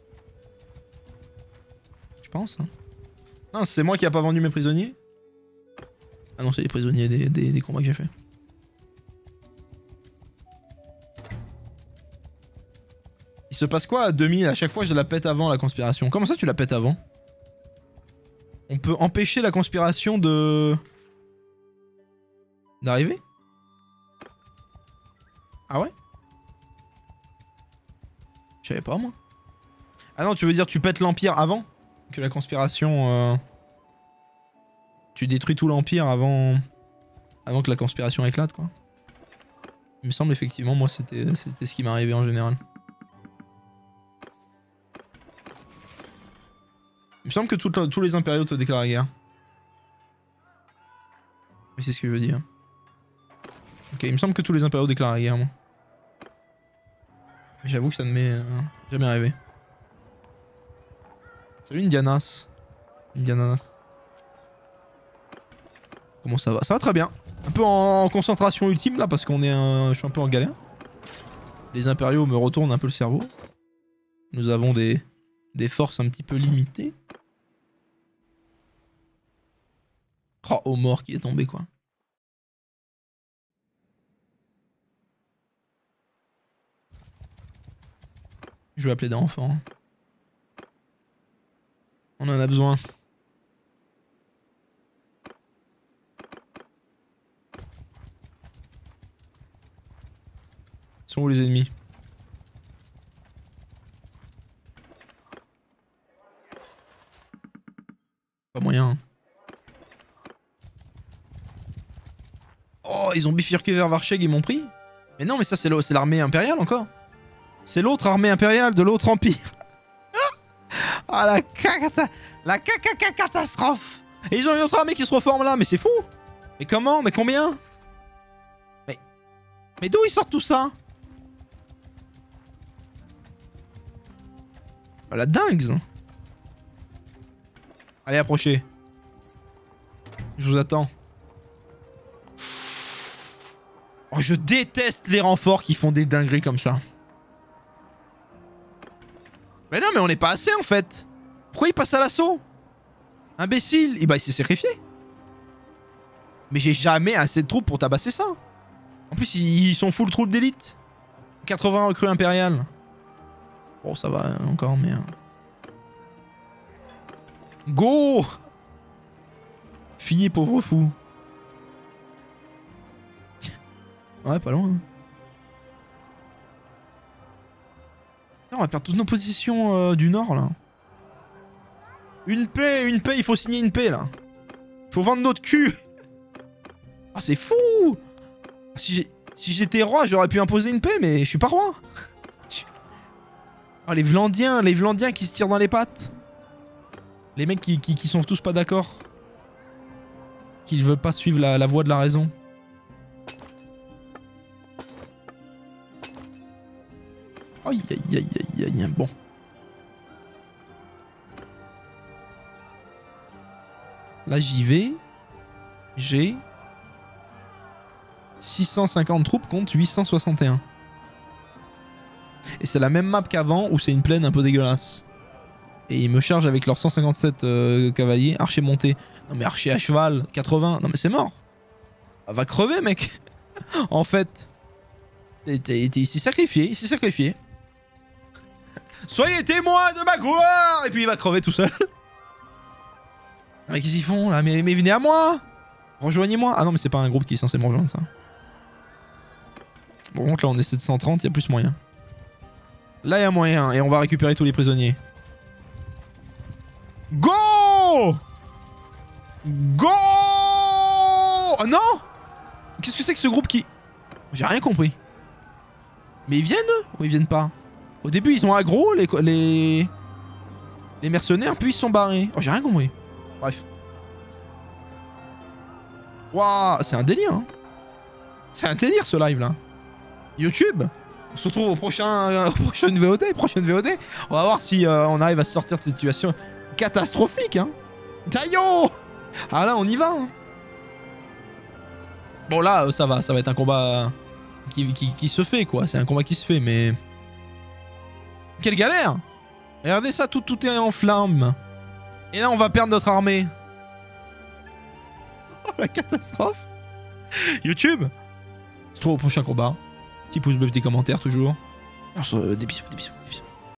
Je pense. Hein. Non, c'est moi qui a pas vendu mes prisonniers? Ah non, c'est les prisonniers des, des, des combats que j'ai fait. Il se passe quoi à deux mille? À chaque fois je la pète avant la conspiration. Comment ça tu la pètes avant? On peut empêcher la conspiration de... d'arriver? Ah ouais? Je savais pas moi. Ah non, tu veux dire tu pètes l'Empire avant que la conspiration... Euh... Tu détruis tout l'Empire avant... avant que la conspiration éclate quoi. Il me semble effectivement, moi c'était c'était ce qui m'arrivait en général. Il me semble que tout, tous les impériaux te déclarent la guerre. Mais c'est ce que je veux dire. Ok, il me semble que tous les impériaux déclarent la guerre, moi. J'avoue que ça ne m'est euh, jamais arrivé. Salut Indianas. Indiananas. Comment ça va? Ça va très bien. Un peu en concentration ultime là parce qu'on est un... je suis un peu en galère. Les impériaux me retournent un peu le cerveau. Nous avons des, des forces un petit peu limitées. Oh, Homor qui est tombé quoi. Je vais appeler des renforts. On en a besoin. Ils sont où les ennemis? Pas moyen. Oh, ils ont bifurqué vers Varcheg, ils m'ont pris? Mais non, mais ça c'est l'armée impériale encore. C'est l'autre armée impériale de l'autre empire. Ah la caca, la caca catastrophe. Et ils ont une autre armée qui se reforme là, mais c'est fou. Mais comment? Mais combien? Mais, mais d'où ils sortent tout ça? Ah, la dingue. Allez, approchez. Je vous attends. Oh, je déteste les renforts qui font des dingueries comme ça. Mais non, mais on n'est pas assez en fait. Pourquoi il passe à l'assaut? Imbécile. Et bah il s'est sacrifié. Mais j'ai jamais assez de troupes pour tabasser ça. En plus ils sont full troupes d'élite. quatre-vingts recrues impériales. Bon ça va encore mais... Go. Fille pauvre fou. Ouais pas loin. On va perdre toutes nos positions euh, du nord là. Une paix, une paix, il faut signer une paix là. Faut vendre notre cul. Ah c'est fou. Si j'ai... Si j'étais roi, j'aurais pu imposer une paix, mais je suis pas roi. Oh, les Vlandiens, les Vlandiens qui se tirent dans les pattes. Les mecs qui, qui, qui sont tous pas d'accord. Qui ne veulent pas suivre la, la voie de la raison. Aïe aïe aïe aïe aïe, bon. Là j'y vais. J'ai... six cent cinquante troupes contre huit cent soixante et un. Et c'est la même map qu'avant où c'est une plaine un peu dégueulasse. Et ils me chargent avec leurs cent cinquante-sept euh, cavaliers, archer monté. Non mais archer à cheval, quatre-vingts. Non mais c'est mort. Elle va crever mec. En fait. Il s'est sacrifié, il s'est sacrifié. Soyez témoins de ma gloire. Et puis il va crever tout seul. Mais qu'est-ce qu'ils font là, mais, mais venez à moi. Rejoignez-moi. Ah non mais c'est pas un groupe qui est censé me rejoindre ça. Bon, contre là on est sept cent trente, il y a plus moyen. Là il y a moyen et on va récupérer tous les prisonniers. Go! Go! Oh non! Qu'est-ce que c'est que ce groupe qui... J'ai rien compris. Mais ils viennent eux ou ils viennent pas? Au début ils sont aggro les... les... les mercenaires puis ils se sont barrés. Oh j'ai rien compris. Bref. Waouh, c'est un délire hein. C'est un délire ce live là. YouTube, on se retrouve au prochain, euh, prochaine V O D, prochaine V O D. On va voir si euh, on arrive à sortir de cette situation catastrophique hein. Taillot. Ah là on y va hein. Bon là euh, ça va, ça va être un combat qui, qui, qui se fait quoi. C'est un combat qui se fait mais... Quelle galère. Regardez ça, tout, tout est en flammes. Et là on va perdre notre armée. Oh la catastrophe. YouTube, on se retrouve au prochain combat. Petit pouce bleu, petit commentaire toujours. Alors, euh, des bisous, des bisous, des bisous.